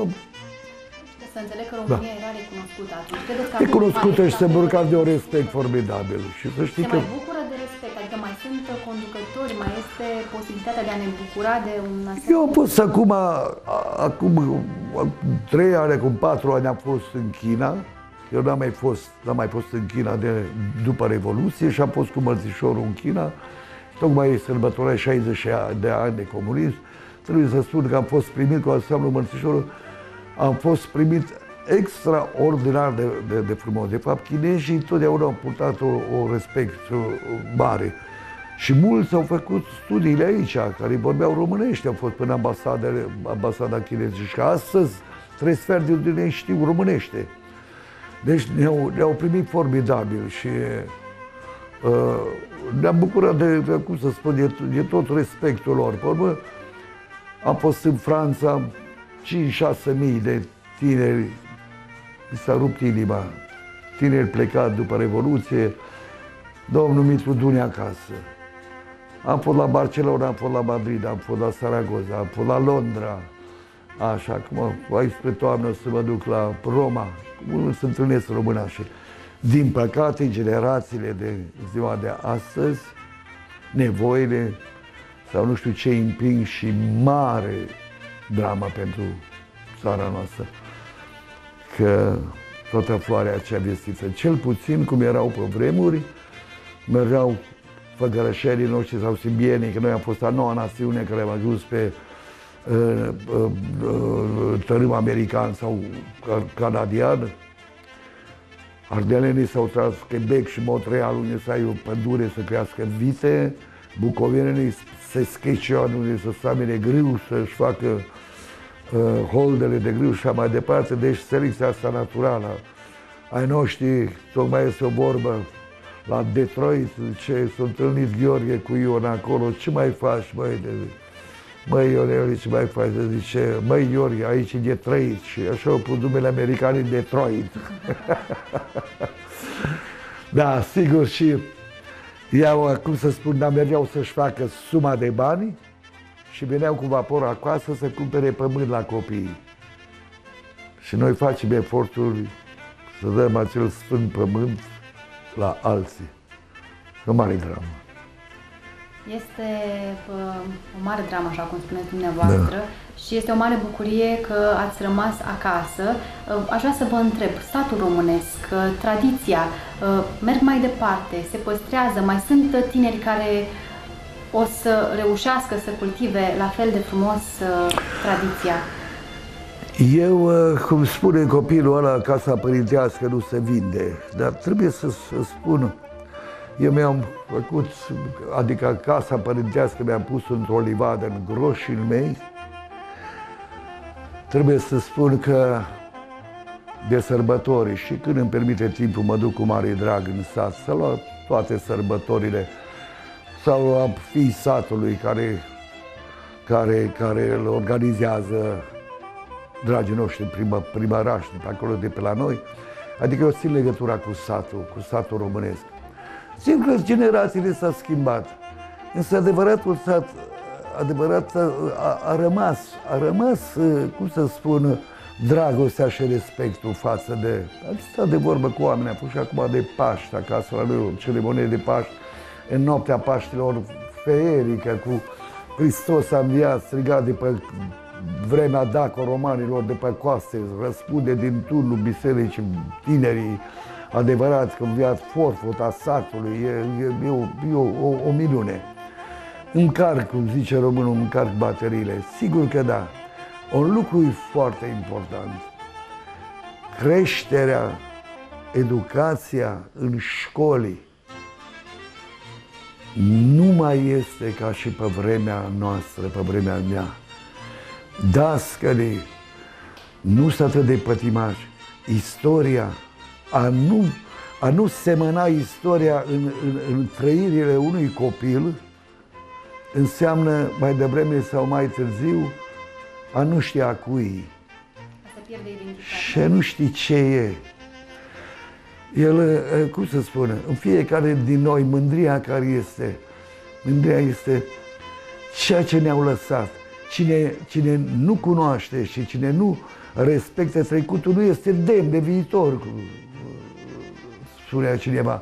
Speaker 2: Să înțeleg că România da. era recunoscută atunci. Credeți că
Speaker 3: recunoscută și se bucura de un respect formidabil. Și să știi
Speaker 2: se
Speaker 3: că...
Speaker 2: mai bucură de respect, adică mai sunt conducători, mai este posibilitatea de a ne bucura de un asemenea...
Speaker 3: Eu am fost acum, acum trei ani, acum patru ani am fost în China. Eu n-am mai fost, n-am mai fost în China de, după Revoluție și am fost cu mărțișorul în China. Tocmai sărbătoarea șaizeci de ani de comunism. Trebuie să spun că am fost primit, cu înseamnă mărțișorul, am fost primit extraordinar de, de, de frumos. De fapt, chinezii totdeauna au purtat o, o respect mare. Și mulți au făcut studiile aici, care vorbeau românești, au fost până ambasadele, ambasada chineză. Și astăzi, trei sferturi din ei știu românește. Deci ne-au, ne-au primit formidabil și uh, ne-am bucurat de, de, cum să spun, de, de tot respectul lor. Pe urmă, am fost în Franța, cinci șase mii de tineri, mi s-a rupt inima, tineri plecat după Revoluție, domnul Mitru du-ne acasă. Am fost la Barcelona, am fost la Madrid, am fost la Saragoza, am fost la Londra, așa, acum, aici spre toamnă să mă duc la Roma, cum să întâlnesc românașii. Din păcate, generațiile de ziua de astăzi, nevoile, sau nu știu ce împing și mare drama pentru țara noastră, că toată floarea acea vestiță, cel puțin cum erau pe vremuri, mergeau făgărășenii noștri sau simbienii, că noi am fost a noua națiune care am ajuns pe uh, uh, uh, tărâm american sau canadian. Ardelenii s-au tras Quebec și Montreal, unde să ai o pădure să crească vite, bucovenenii Saskatchewan, unde să samine grâu, să-și facă uh, holdele de grâu și așa mai departe. Deci selecția asta naturală. Ai noștri, tocmai este o vorbă, la Detroit, ce s-a întâlnit Gheorghe cu Ion acolo, ce mai faci, măi, de... Măi, Ionel, ce mai faci? Zice, măi, Gheorghe, aici e Detroit. Și așa au pus numele american în Detroit. Da, sigur, și iau, cum să spun, dar mergeau să-și facă suma de bani și veneau cu vaporul acasă să cumpere pământ la copii. Și noi facem eforturi să dăm acel sfânt pământ la alții. O mare dramă.
Speaker 2: Este uh, o mare dramă, așa cum spuneți dumneavoastră, da. Și este o mare bucurie că ați rămas acasă. Uh, aș vrea să vă întreb, statul românesc, uh, tradiția, uh, merg mai departe, se păstrează, mai sunt tineri care o să reușească să cultive la fel de frumos uh, tradiția?
Speaker 3: Eu, uh, cum spune copilul ăla, casa părintească nu se vinde, dar trebuie să, să spun. Eu mi-am făcut, adică casa părintească mi-am pus într-o livadă în groșii mei. Trebuie să spun că de sărbători și când îmi permite timpul mă duc cu mare drag în sat să luau toate sărbătorile sau am fiii satului care, care, care îl organizează dragii noștri primă, primărași de pe acolo de pe la noi. Adică eu țin legătura cu satul, cu satul românesc. Sigur că generațiile s-au schimbat, însă adevăratul sat, adevărat a, a rămas, a rămas, cum să spun, dragostea și respectul față de... Am stat de vorbă cu oameni, am fost și acum de Paști, acasă la noi, o ceremonie de Paști, în noaptea Paștilor feerică, cu Hristos a înviat, strigat de pe vremea daco-romanilor de pe coaste, răspunde din turnul bisericii tinerii, adevărat că înviat forfota satului, e, e, e, o, e o, o, o minune. Încarc, cum zice românul, încarc bateriile. Sigur că da. Un lucru e foarte important. Creșterea, educația în școli nu mai este ca și pe vremea noastră, pe vremea mea. Dascălii nu sunt atât de pătimași. Istoria, a nu, a nu semăna istoria în, în, în trăirile unui copil înseamnă mai devreme sau mai târziu a nu ști a cui și a nu ști ce e. El, cum să spun, în fiecare din noi, mândria care este, mândria este ceea ce ne-au lăsat. Cine, cine nu cunoaște și cine nu respectă trecutul nu este demn de viitor, spunea cineva.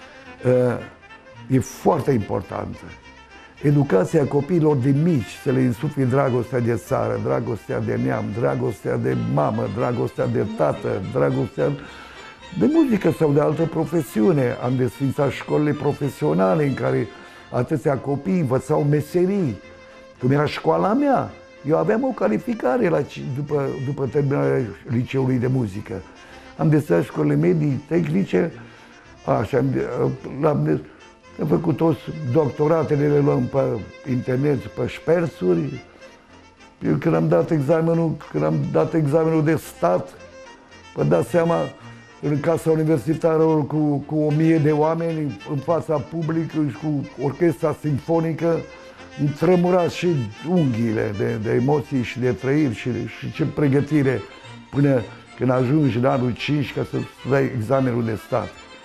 Speaker 3: E foarte importantă. Educația copiilor de mici, să le insufli dragostea de țară, dragostea de neam, dragostea de mamă, dragostea de tată, dragostea de muzică sau de altă profesiune. Am desfințat școlile profesionale în care atâția copii învățau meserii, cum era școala mea. Eu aveam o calificare la, după, după terminarea liceului de muzică. Am desfințat școlile medii, tehnice, așa, am, am făcut toți doctoratele, le luăm pe internet, pe șpersuri. Eu când am dat examenul, când am dat examenul de stat, vă dați seama, în casa universitară cu, cu o mie de oameni, în fața publicului și cu orchestra simfonică, îmi trămura și unghiile de, de emoții și de trăiri și, și ce pregătire până când ajungi în anul cinci ca să dai examenul de stat.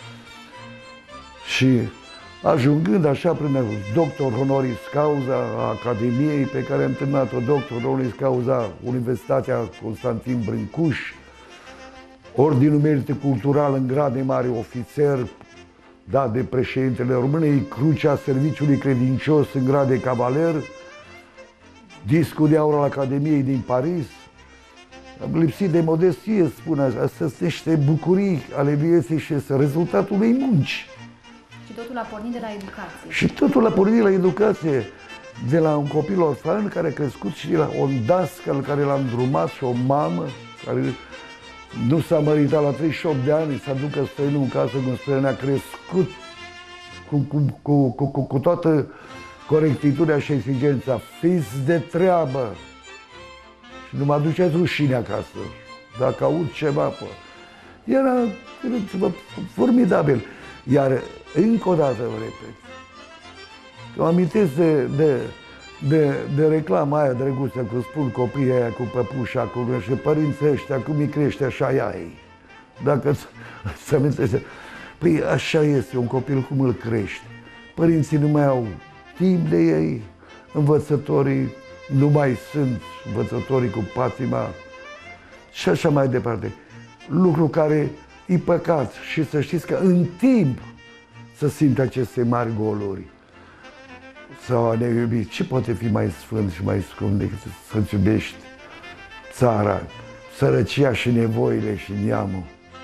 Speaker 3: Și ajungând așa prin doctor honoris causa a Academiei, pe care am terminat-o doctor honoris causa Universitatea Constantin Brâncuș, Ordinul Merite Cultural în grad de mare ofițer, dat de președintele României, Crucea Serviciului Credincios în grad de cavaler, discul de aur al Academiei din Paris. Am lipsit de modestie, spun, astea sunt niște bucurii ale vieții și este rezultatul unei munci.
Speaker 2: Și totul a pornit de la educație.
Speaker 3: Și totul a pornit de la educație, de la un copil orfan care a crescut și de la un dascăl care l-a îndrumat și o mamă care nu s-a măritat la treizeci și opt de ani, să aducă străinul în casă, cum spunea, ne-a crescut cu, cu, cu, cu, cu, cu toată corectitudinea și exigența. Fiți de treabă și nu mă aduceți rușine acasă. Dacă aud ceva, pă. Era, era formidabil. Iar încă o dată vă repet, că mă amintesc de, de, de, de reclama aia drăguță, cu spun copiii aia cu păpușa, cu și părinții ăștia, cum îi crește, așa ea ei. Dacă se amintește, păi așa este un copil, cum îl crește. Părinții nu mai au timp de ei, învățătorii nu mai sunt, învățătorii cu patima și așa mai departe. Lucru care e păcat și să știți că în timp să simte aceste mari goluri. Sau a ne iubi. Ce poate fi mai sfânt și mai scump decât să-ți iubești țara, sărăcia și nevoile și neamul?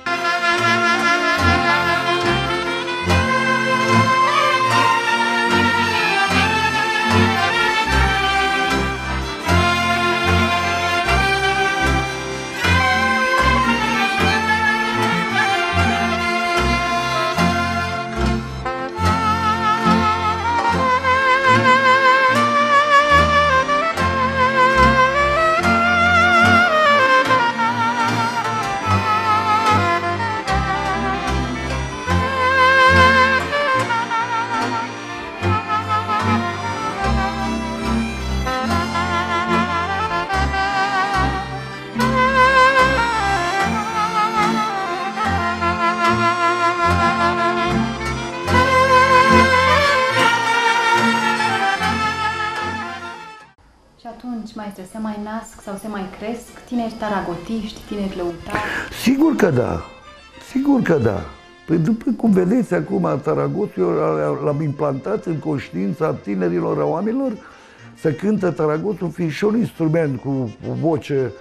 Speaker 2: Maestre, se mai nasc sau se mai cresc tineri taragotiști, tineri lăutari?
Speaker 3: Sigur că da, sigur că da. Păi după cum vedeți acum, taragotul l-am implantat în conștiința tinerilor, a oamenilor, să cântă taragotul fiind și un instrument cu o voce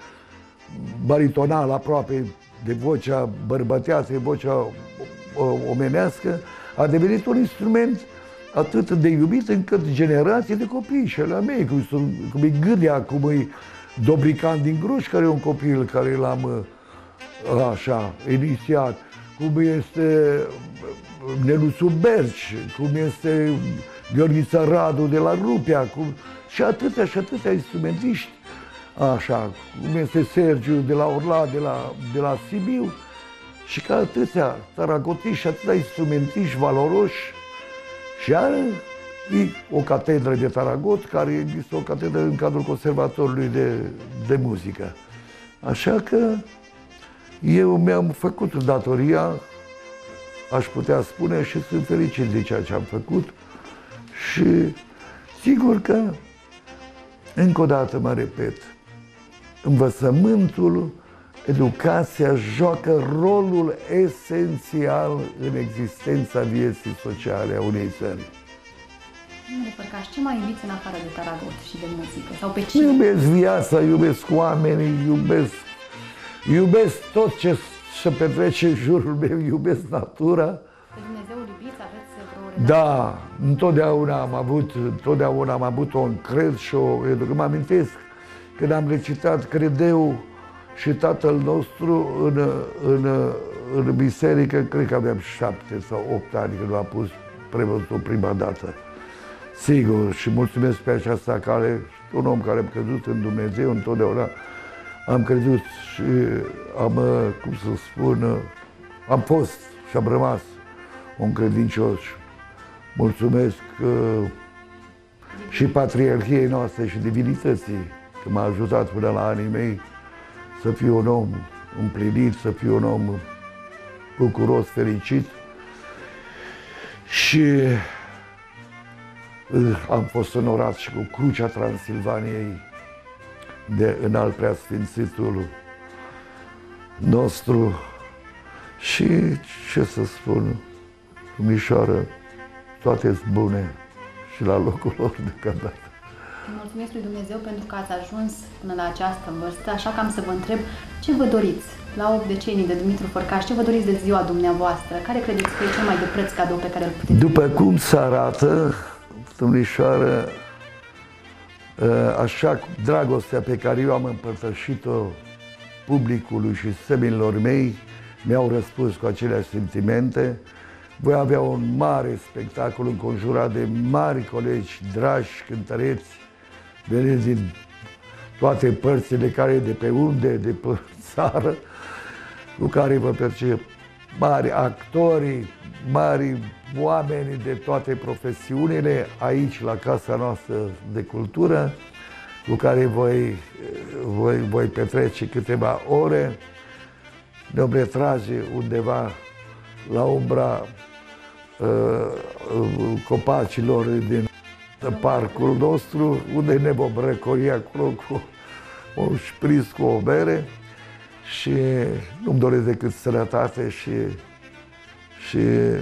Speaker 3: baritonală aproape de vocea bărbătească, de vocea omenească, a devenit un instrument atât de iubit încât generații de copii și ale mei, cum, sunt, cum e Gâdea, cum e Dobrican din Gruș, care e un copil care l-am așa inițiat, cum este Neluțu Berci, cum este Gheorghița Radu de la Rupea, cum, și atâtea și atâtea instrumentiști, așa, cum este Sergiu de la Orla, de la, de la Sibiu, și ca atâția taragotiști și atâtea instrumentiști valoroși. Și are o catedră de taragot, care este o catedră în cadrul Conservatorului de, de muzică. Așa că eu mi-am făcut datoria aș putea spune, și sunt fericit de ceea ce am făcut. Și sigur că, încă o dată mă repet, învățământul, educația joacă rolul esențial în existența vieții sociale a unei țări.
Speaker 2: Domnule Fărcaș, ce mai iubiți în afară de taragot și de muzică? Sau pe cine?
Speaker 3: Iubesc viața, iubesc oamenii, iubesc, iubesc tot ce se petrece în jurul meu, iubesc natura.
Speaker 2: Pe Dumnezeul iubiți, aveți vreo relație?
Speaker 3: Da, întotdeauna am avut, întotdeauna am avut o încred și o... Pentru că mă amintesc când am recitat Credeu și Tatăl nostru în, în, în biserică, cred că aveam șapte sau opt ani când l-am pus preotul prima dată. Sigur, și mulțumesc pe această cale, un om care am crezut în Dumnezeu, întotdeauna am crezut și am, cum să spun, am fost și am rămas un credincios. Mulțumesc uh, și Patriarhiei noastre și divinității, că m-a ajutat până la anii mei să fiu un om împlinit, să fiu un om bucuros, fericit. Și am fost onorat și cu Crucea Transilvaniei de înalt preasfințitul nostru. Și ce să spun, domnișoară, toate-s bune și la locul lor deocamdată.
Speaker 2: Mulțumesc lui Dumnezeu pentru că ați ajuns până la această vârstă, așa că am să vă întreb ce vă doriți la opt decenii de Dumitru Fărcaș, ce vă doriți de ziua dumneavoastră? Care credeți că e cel mai de preț cadou pe care îl puteți?
Speaker 3: După cum se arată, domnișoară, așa dragostea pe care eu am împărtășit-o publicului și seminilor mei, mi-au răspuns cu aceleași sentimente. Voi avea un mare spectacol înconjurat de mari colegi, dragi cântăreți, veniți din toate părțile, care de pe unde, de pe țară, cu care vă percep, mari actori, mari oameni de toate profesiunile, aici la Casa noastră de Cultură, cu care voi, voi, voi petrece câteva ore. Ne vom retrage undeva la umbra uh, copacilor din parcul nostru, unde ne vom răcori acolo cu un șpriț cu o bere. Și nu-mi doresc decât sănătate și, și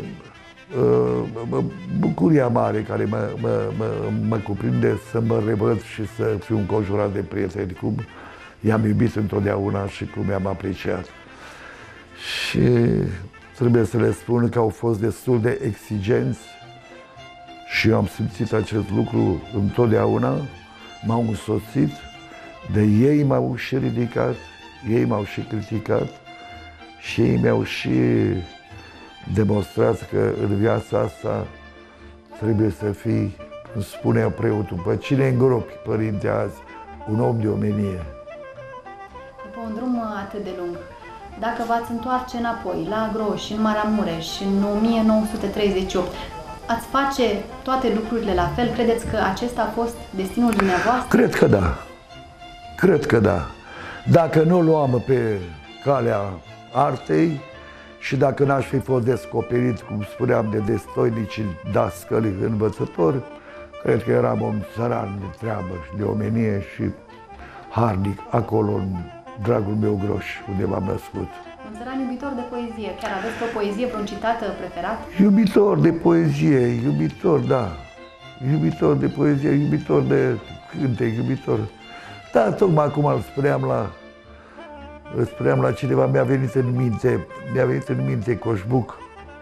Speaker 3: uh, bucuria mare care mă, mă, mă, mă cuprinde să mă revăd și să fiu înconjurat de prieteni, cum i-am iubit întotdeauna și cum i-am apreciat. Și trebuie să le spun că au fost destul de exigenți și eu am simțit acest lucru întotdeauna, m-au însoțit, de ei m-au și ridicat, ei m-au și criticat și ei mi-au și demonstrat că în viața asta trebuie să fii, cum spunea preotul, pe cine îngropi, părinte, azi, un om de omenie.
Speaker 2: După un drum atât de lung, dacă v-ați întoarce înapoi, la Groși, în Maramureș, în o mie nouă sute treizeci și opt, ați face toate lucrurile la fel? Credeți că acesta a fost destinul dumneavoastră?
Speaker 3: Cred că da. Cred că da. Dacă nu luam pe calea artei și dacă n-aș fi fost descoperit, cum spuneam, de destoinici dascăli învățători, cred că eram un țăran de treabă și de omenie și harnic acolo, în dragul meu Groș, unde m-am născut.
Speaker 2: Un țăran iubitor de poezie. Chiar aveți o poezie, vreun citat preferat?
Speaker 3: Iubitor de poezie, iubitor, da. Iubitor de poezie, iubitor de cântec, iubitor. Da, tocmai acum îl spuneam la, îl spuneam la cineva, mi-a venit în minte, mi-a venit în minte Coșbuc.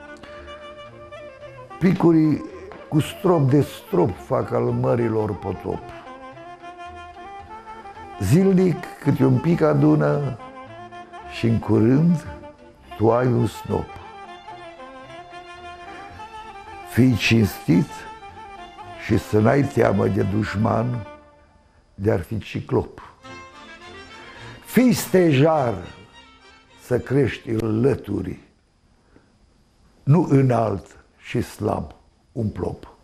Speaker 3: Picurii cu strop de strop fac al mărilor potop. Zilnic câte un pic adună și în curând tu ai un snop. Fii cinstit și să n-ai teamă de dușman, de-ar fi ciclop. Fii stejar să crești în lături, nu înalt și slab un plop.